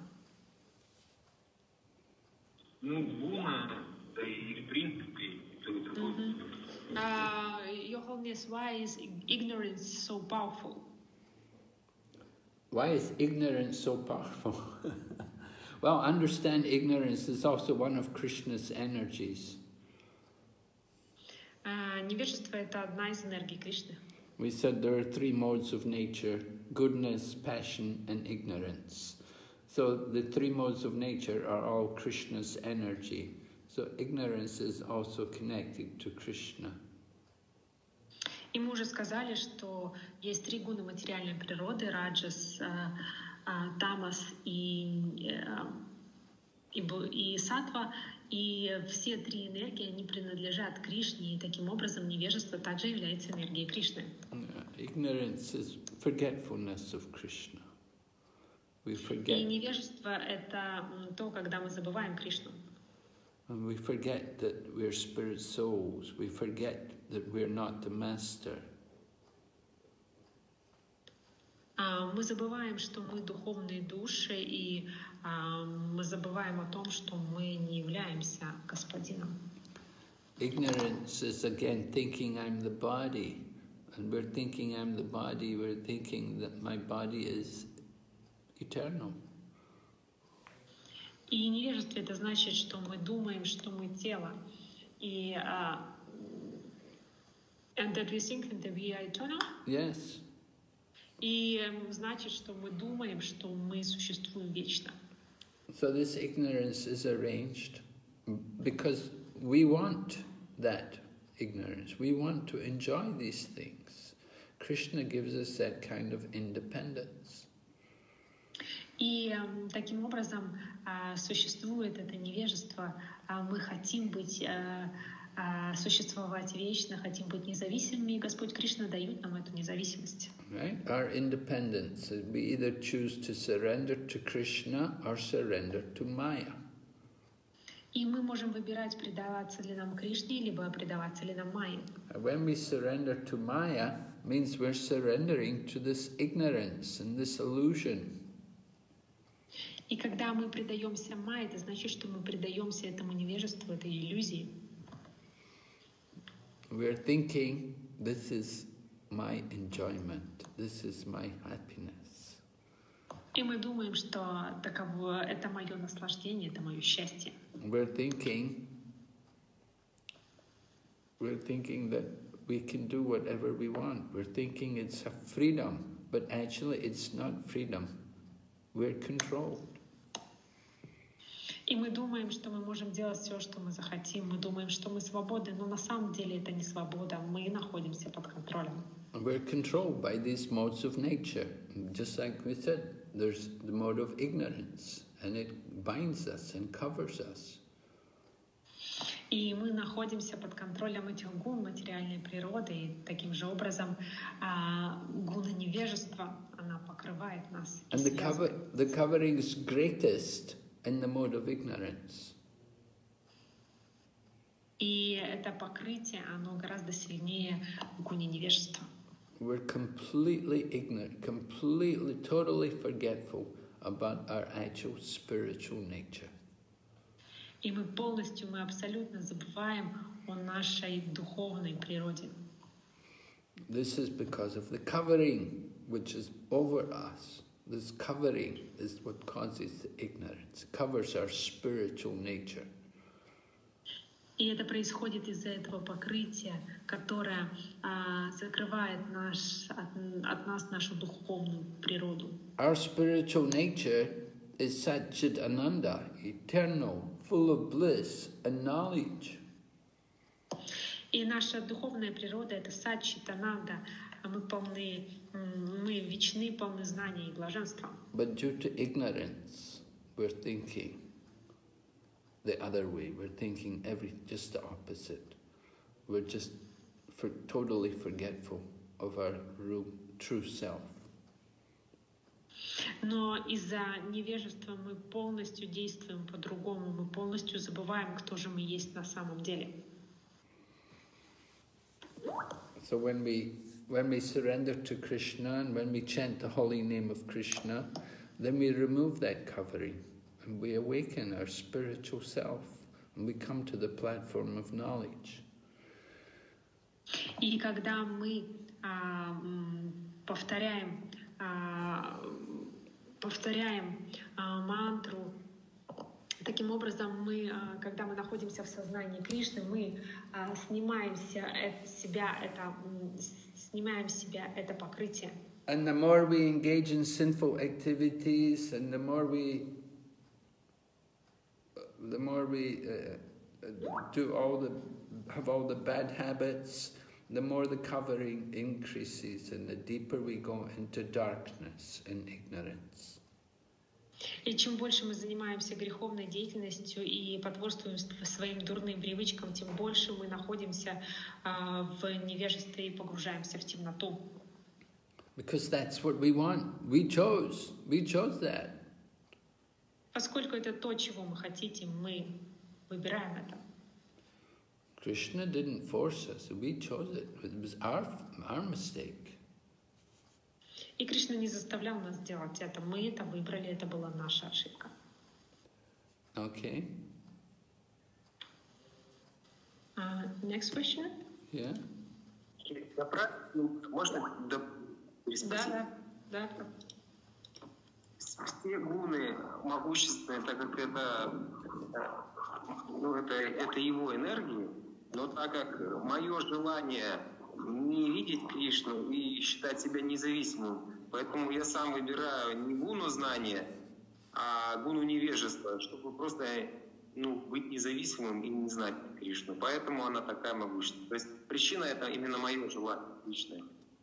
Ну, гуна, да и в принципе, то и другое. Uh, Your Holiness, why is ignorance so powerful? Why is ignorance so powerful? Well, understand ignorance is also one of Krishna's energies. Uh, невежество — это одна из энергий Кришны. We said there are three modes of nature: goodness, passion, and ignorance. So the three modes of nature are all Krishna's energy. So ignorance is also connected to Krishna. И мы уже сказали, что есть три гуна материальной природы: раджас, тамас и, и, и саттва. И все три энергии, они принадлежат Кришне, и таким образом невежество также является энергией Кришны. Ignorance is forgetfulness of Krishna. We forget. И невежество — это то, когда мы забываем Кришну. And we forget that we're spirit souls. We forget that we're not the master. Мы забываем, что мы духовные души, и мы забываем о том, что мы не являемся господином. Ignorance is again thinking I'm the body. And we're thinking I'm the body, we're thinking that my body is eternal. И невежество — это значит, что мы думаем, что мы тело. И uh, and that we think that we are eternal. Yes. И значит, что мы думаем, что мы существуем вечно. So this ignorance is arranged because we want that ignorance. We want to enjoy these things. Krishna gives us that kind of independence. И э, таким образом э, существует это невежество. Э, мы хотим быть, э, э, существовать вечно, хотим быть независимыми, и Господь Кришна дает нам эту независимость. Right? Our independence. We either choose to surrender to Krishna or surrender to Maya. И мы можем выбирать, предаваться ли нам Кришне, либо предаваться ли нам Майе. When we surrender to Maya, means we're surrendering to this ignorance and this illusion. И когда мы предаемся Майе, это значит, что мы предаемся этому невежеству, этой иллюзии. We're thinking, this is my enjoyment, this is my happiness. И мы думаем, что таково, это мое наслаждение, это мое счастье. We're thinking, we're thinking that we can do whatever we want. We're thinking it's a freedom, but actually it's not freedom. We're controlled. И мы думаем, что мы можем делать все, что мы захотим. Мы думаем, что мы свободны, но на самом деле это не свобода. Мы находимся под контролем. We're controlled by these modes of nature. Just like we said, there's the mode of ignorance, and it binds us and covers us. И мы находимся под контролем этих гун материальной природы, и таким же образом а, гуна невежества, она покрывает нас. And the, cover, the covering is greatest in the mode of ignorance. И это покрытие, оно гораздо сильнее в гуне невежества. We're completely ignorant, completely, totally forgetful about our actual spiritual nature. И мы полностью, мы абсолютно забываем о нашей духовной природе. This is because of the covering which is over us. This covering is what causes the ignorance, it covers our spiritual nature. И это происходит из-за этого покрытия, которое а, закрывает наш, от, от нас нашу духовную природу. Our spiritual nature is Satchit Ananda, eternal, full of bliss and knowledge. И наша духовная природа — это Сатчит Ананда. Мы полны, мы вечны, полны знаний и блаженства. But due to ignorance, we're thinking the other way. We're thinking every just the opposite. We're just for, totally forgetful of our real, true self. Но из-за невежества мы полностью действуем по-другому. Мы полностью забываем, кто же мы есть на самом деле. So when we when we surrender to Krishna and when we chant the holy name of Krishna, then we remove that covering. And we awaken our spiritual self, and we come to the platform of knowledge. И когда мы а, повторяем, а, повторяем а, мантру, таким образом мы, а, когда мы находимся в сознании Кришны, мы а, снимаем с себя это, снимаем с себя это покрытие. And the more we engage in sinful activities, and the more we, the more we uh, do all the, have all the bad habits, the more the covering increases, and the deeper we go into darkness and ignorance. И чем больше мы занимаемся греховной деятельностью и потворствуем своим дурным привычкам, тем больше мы находимся uh, в невежестве и погружаемся в темноту. Because that's what we want. We chose. We chose that. Поскольку это то, чего мы хотим, мы выбираем это. Krishna didn't force us. We chose it. It was our, our mistake. И Кришна не заставлял нас делать это. Мы это выбрали, это была наша ошибка. Okay. Uh, next question? Yeah. Я правильно, можно да, Да, да, да. Все гуны могущественные, так как это, ну, это, это его энергии, но так как мое желание не видеть Кришну и считать себя независимым, поэтому я сам выбираю не гуну знания, а гуну невежества, чтобы просто, ну, быть независимым и не знать Кришну. Поэтому она такая могущественная. То есть причина — это именно мое желание личное.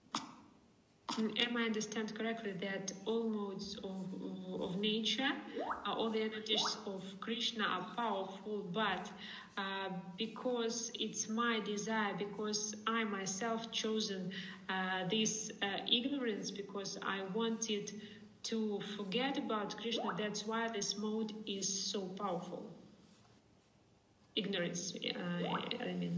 Am I understand correctly that all modes of, of nature, uh, all the energies of Krishna are powerful, but uh, because it's my desire, because I myself chosen uh, this uh, ignorance, because I wanted to forget about Krishna, that's why this mode is so powerful. Ignorance, uh, I mean.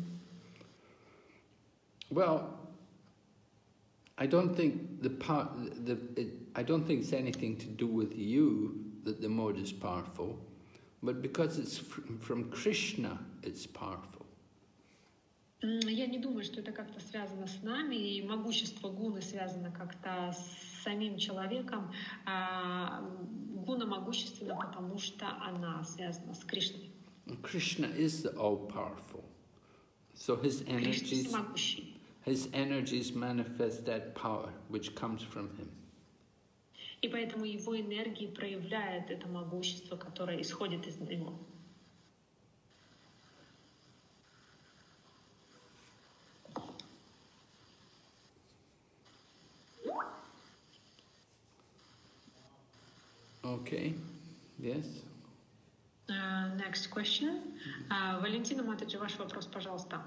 Well, I don't think the part, the, it, I don't think it's anything to do with you that the mode is powerful, but because it's from, from Krishna, it's powerful. Я не думаю, что это как-то связано с нами, и могущество гуны связано как-то с самим человеком. А гуна могущественна, потому что она связана с Кришной. Krishna is the all-powerful, so his energies. His energies manifest that power which comes from him. И поэтому его энергии проявляет это могущество, которое исходит из него. Okay. Yes. Uh, next question. Uh, Валентина Матаджи, ваш вопрос, пожалуйста.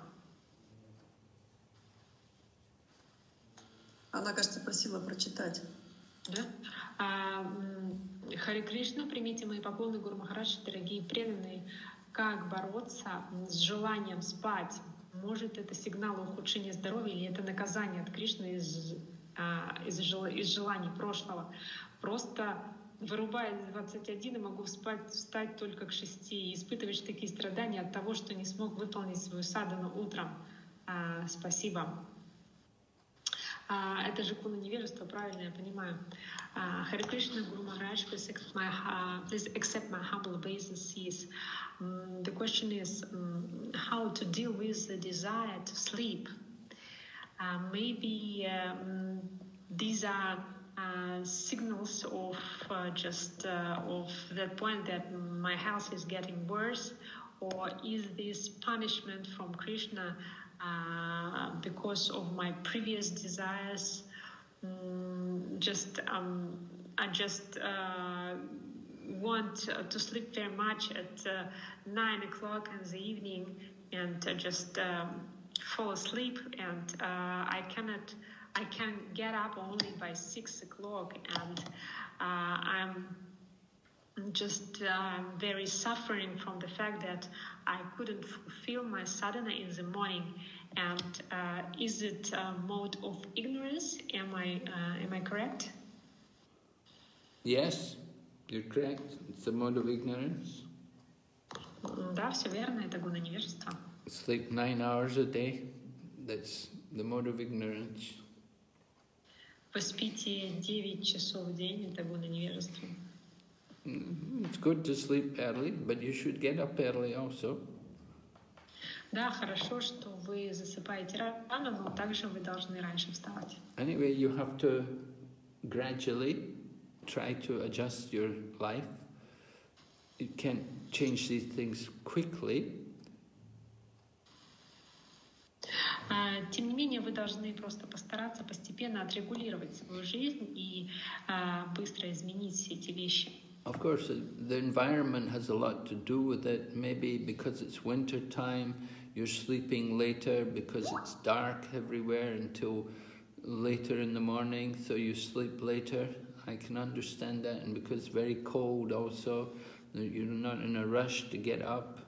Она, кажется, просила прочитать. Да? А, Харе Кришна, примите мои поклоны, Гуру Махарадж, дорогие преданные. Как бороться с желанием спать? Может, это сигнал ухудшения здоровья или это наказание от Кришны из, а, из, жел, из желаний прошлого? Просто вырубая двадцать один и могу спать, встать только к шести и испытывать такие страдания от того, что не смог выполнить свою садану утром. А, спасибо. Uh, это же гуна невежества, правильно я понимаю. Харе Кришна, Guru Maharaj, please accept my, uh, please accept my humble obeisances. Um, the question is um, how to deal with the desire to sleep. Uh, maybe um, these are uh, signals of uh, just uh, of that point that my health is getting worse, or is this punishment from Krishna Uh, because of my previous desires? Um, just um, I just uh, want uh, to sleep very much at uh, nine o'clock in the evening and uh, just um, fall asleep, and uh, I cannot I can get up only by six o'clock, and uh, I'm just uh, very suffering from the fact that I couldn't fulfill my sadhana in the morning. And uh, is it a mode of ignorance? Am I uh, am I correct? Yes, you're correct. It's a mode of ignorance. Да, все верно. Это гуна невежества. Sleep nine hours a day. That's the mode of ignorance. Вы спите девять часов в день. Это гуна невежества. It's good to sleep early, but you should get up early also. Да, хорошо, что вы засыпаете рано, но также вы должны раньше вставать. Anyway, you have to gradually try to adjust your life. You can't change these things quickly. Тем не менее, вы должны просто постараться постепенно отрегулировать свою жизнь и быстро изменить все эти вещи. Of course, the environment has a lot to do with it. Maybe because it's winter time, you're sleeping later because it's dark everywhere until later in the morning, so you sleep later. I can understand that. And because it's very cold also, you're not in a rush to get up.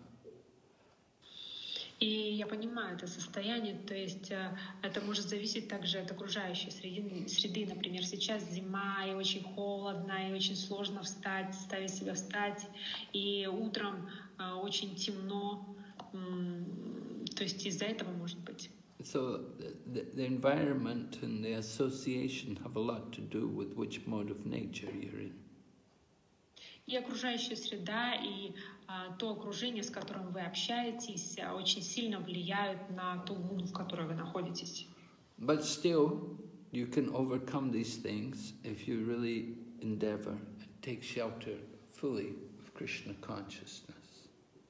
И я понимаю это состояние, то есть это может зависеть также от окружающей среды, среды. Например, сейчас зима, и очень холодно, и очень сложно встать, заставить себя встать, и утром очень темно, то есть из-за этого может быть. So the, the environment and the association have a lot to do with which mode of nature you're in. И окружающая среда, и а, то окружение, с которым вы общаетесь, очень сильно влияют на ту гуну, в которой вы находитесь. But still, you can overcome these things if you really endeavor and take shelter fully of Krishna consciousness.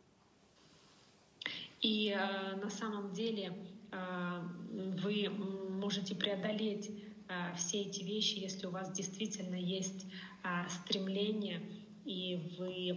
И а, на самом деле а, вы можете преодолеть а, все эти вещи, если у вас действительно есть а, стремление, и вы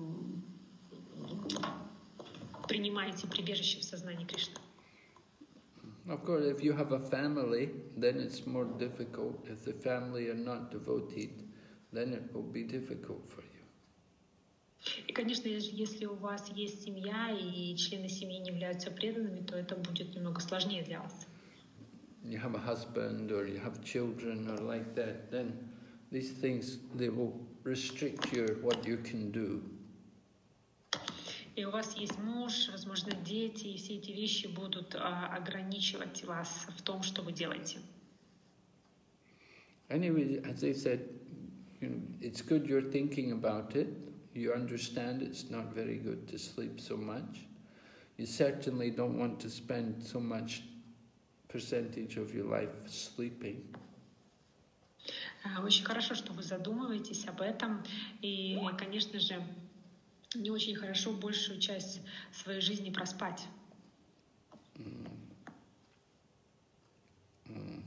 принимаете прибежище в сознании Кришны. Of course, if you have a family, then it's more difficult. If the family are not devoted, then it will be difficult for you. И, конечно, если у вас есть семья, и члены семьи не являются преданными, то это будет немного сложнее для вас. You have a husband or you have children or like that, then these things, they will restrict your what you can do. И у вас есть муж, возможно, дети, и все эти вещи будут а, ограничивать вас в том, что вы делаете. Anyway, as I said, you know, it's good you're thinking about it. You understand it's not very good to sleep so much. You certainly don't want to spend so much percentage of your life sleeping. Очень хорошо, что вы задумываетесь об этом. И, конечно же, не очень хорошо большую часть своей жизни проспать. Mm. Mm.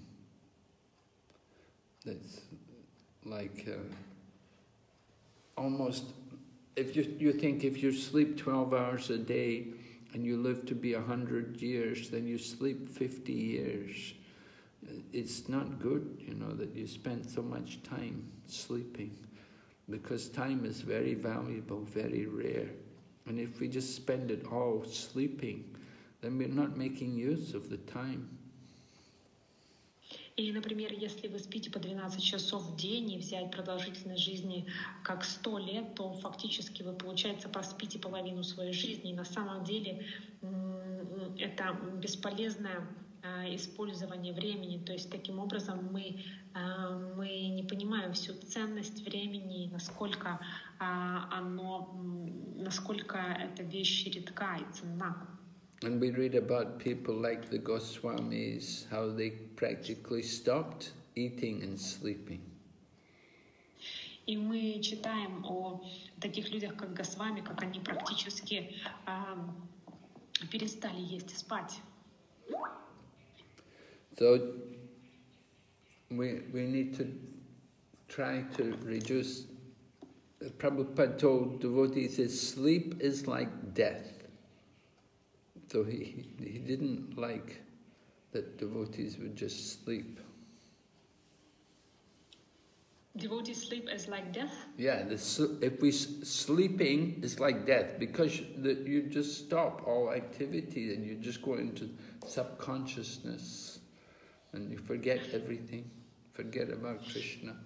That's like uh, almost, if you, you think if you sleep twelve hours a day and you live to be a hundred years, then you sleep fifty years. It's not good, you know, that you spend so much time sleeping, because time is very valuable, very rare. And if we just spend it all sleeping, then we're not making use of the time. И, например, если вы спите по двенадцать часов в день и взять продолжительность жизни как сто лет, то фактически вы, получается, проспите половину своей жизни. И на самом деле это бесполезное использование времени. То есть таким образом мы, мы не понимаем всю ценность времени, насколько оно, насколько эта вещь редка и ценна. And we read about people like the Goswamis, how they practically stopped eating and sleeping. И мы читаем о таких людях, как Госвами, как они практически э, перестали есть и спать. So we we need to try to reduce. Prabhupada told devotees that sleep is like death. So he he didn't like that devotees would just sleep. Devotees sleep is like death? Yeah, the, if we sleeping is like death, because the, you just stop all activity and you just go into subconsciousness and you forget everything, forget about Krishna.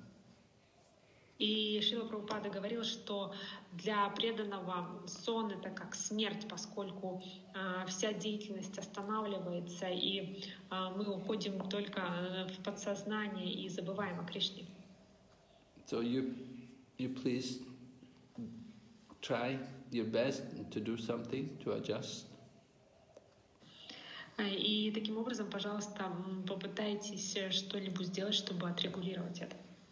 И Шрила Прабхупада говорил, что для преданного сон — это как смерть, поскольку э, вся деятельность останавливается, и э, мы уходим только в подсознание и забываем о Кришне. So you, you please try your best to do something to adjust. И таким образом, пожалуйста, попытайтесь что-либо сделать, чтобы отрегулировать это.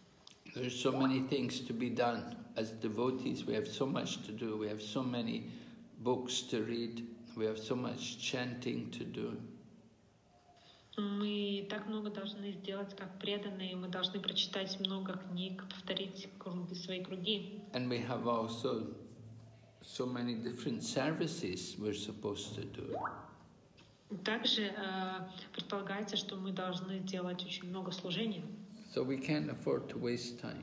There's so many things to be done. As devotees, we have so much to do. We have so many books to read. We have so much chanting to do. Мы так много должны сделать, как преданные. Мы должны прочитать много книг, повторить круги, свои круги. And we have also so many different services we're supposed to do. Также э, предполагается, что мы должны делать очень много служений. So we can't afford to waste time.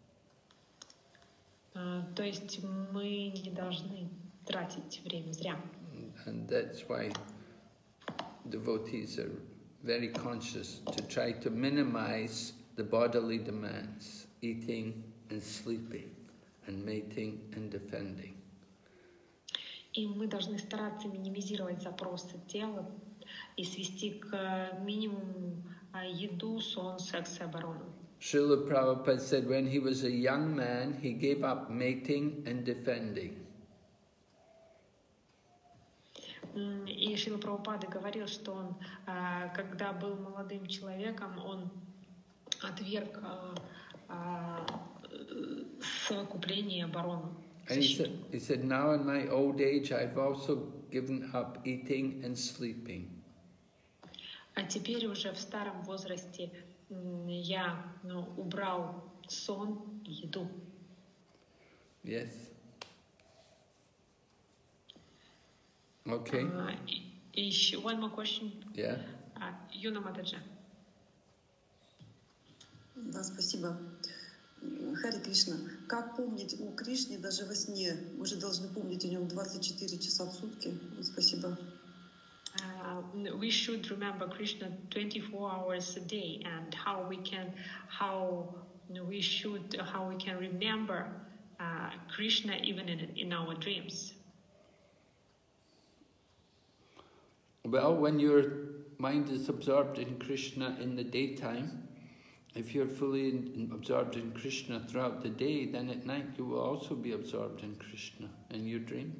Э, то есть мы не должны тратить время зря. And that's why devotees are very conscious to try to minimize the bodily demands, eating and sleeping, and mating and defending. И мы должны стараться минимизировать запросы тела и свести к минимуму еду, сон, секс и оборону. Srila Prabhupada said when he was a young man, he gave up mating and defending. И Шрила Прабхупада говорил, что он, когда был молодым человеком, он отверг совокупление и оборону. And he said, he said, now in my old age, I've also given up eating and sleeping. А теперь уже в старом возрасте я ну, убрал сон и еду. Yes. Okay. Uh, еще one more question. Yeah. Uh, Юна Матаджи. Да, спасибо. Хари Кришна, как помнить о Кришне даже во сне? Мы же должны помнить о нем двадцать четыре часа в сутки. Спасибо. Uh, we should remember Krishna twenty-four hours a day, and how we can, how we should, how we can remember uh, Krishna even in in our dreams. Well, when your mind is absorbed in Krishna in the daytime, if you're fully in, in, absorbed in Krishna throughout the day, then at night you will also be absorbed in Krishna in your dream.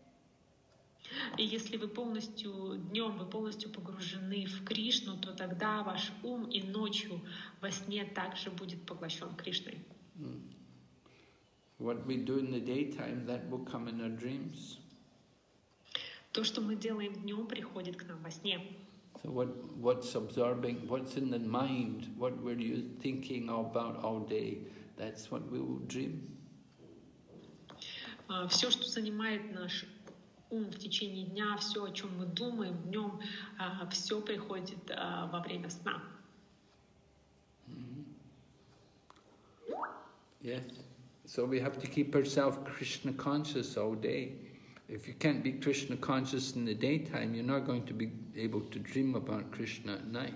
И если вы полностью днем вы полностью погружены в Кришну, то тогда ваш ум и ночью во сне также будет поглощен Кришной. Mm. What we do in the daytime, that will come in our dreams. То, что мы делаем днем, приходит к нам во сне. So what, what's absorbing, what's in the mind, what were you thinking about all day, that's what we will dream. Uh, все, что занимает наш ум в течение дня, все, о чем мы думаем днем, uh, все приходит uh, во время сна. Mm-hmm. Yes. So we have to keep ourselves Krishna conscious all day. If you can't be Krishna conscious in the daytime, you're not going to be able to dream about Krishna at night.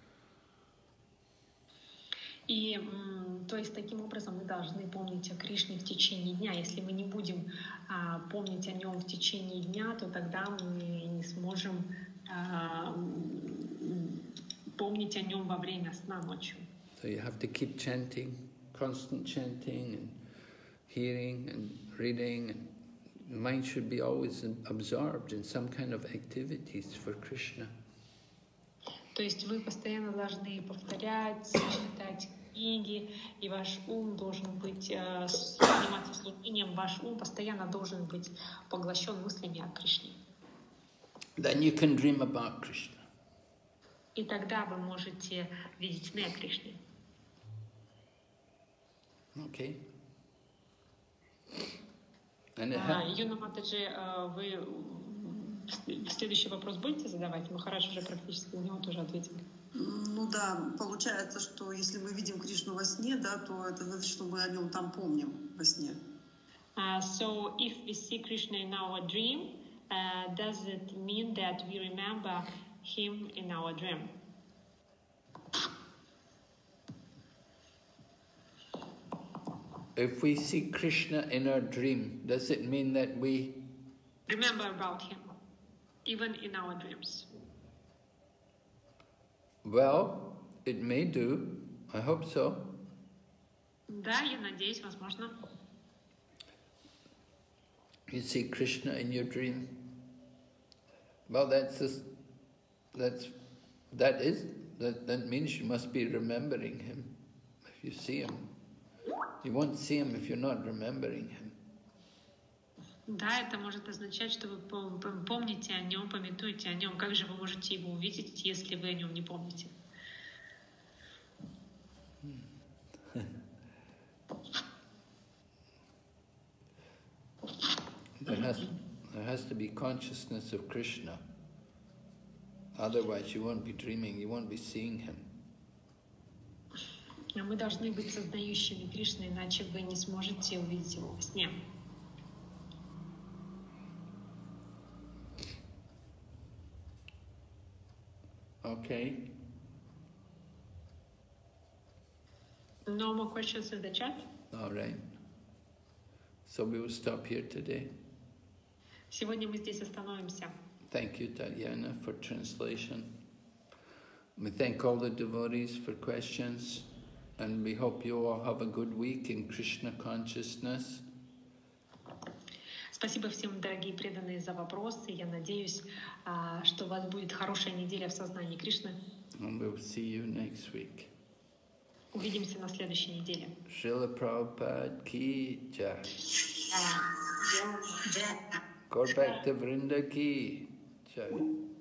И, м, то есть, таким образом мы должны помнить о Кришне в течение дня. Если мы не будем а, помнить о нем в течение дня, то тогда мы не сможем а, помнить о нем во время сна ночью. So you have to keep chanting, constant chanting and hearing and reading. And the mind should be always absorbed in some kind of activities for Krishna. То есть вы постоянно должны повторять, читать книги, и ваш ум должен быть, э, заниматься служением, ваш ум постоянно должен быть поглощен мыслями о Кришне. Then you can dream about Krishna. И тогда вы можете видеть сны о Кришне. Okay. And it А, ha- Юна Матаджи, вы следующий вопрос будете задавать? Махарадж уже практически на него тоже ответил. Ну да, получается, что если мы видим Кришну во сне, да, то это значит, что мы о нем там помним во сне. Uh, so if we see Krishna in our dream, uh, does it mean that we remember him in our dream? If we see Krishna in our dream, does it mean that we Remember about him, even in our dreams? Well, it may do. I hope so. Да, я надеюсь, возможно. You see Krishna in your dream. Well, that's just, that's that is that that means you must be remembering him if you see him. You won't see him if you're not remembering him. Да, это может означать, что вы пом- пом- помните о нем, памятуете о нем. Как же вы можете его увидеть, если вы о нем не помните? There has, there has to be consciousness of Krishna. Otherwise you won't be dreaming, you won't be seeing him. Мы должны быть сознающими Кришну, иначе вы не сможете увидеть его во сне. Okay. No more questions in the chat? All right. So we will stop here today. Сегодня мы здесь остановимся. Thank you, Tatiana, for translation. We thank all the devotees for questions, and we hope you all have a good week in Krishna consciousness. Спасибо всем, дорогие преданные, за вопросы. Я надеюсь, а, что у вас будет хорошая неделя в сознании Кришны. And we'll see you next week. Увидимся на следующей неделе. Srila Prabhupada ki jai. Gaur Bhakta Vrinda ki jai.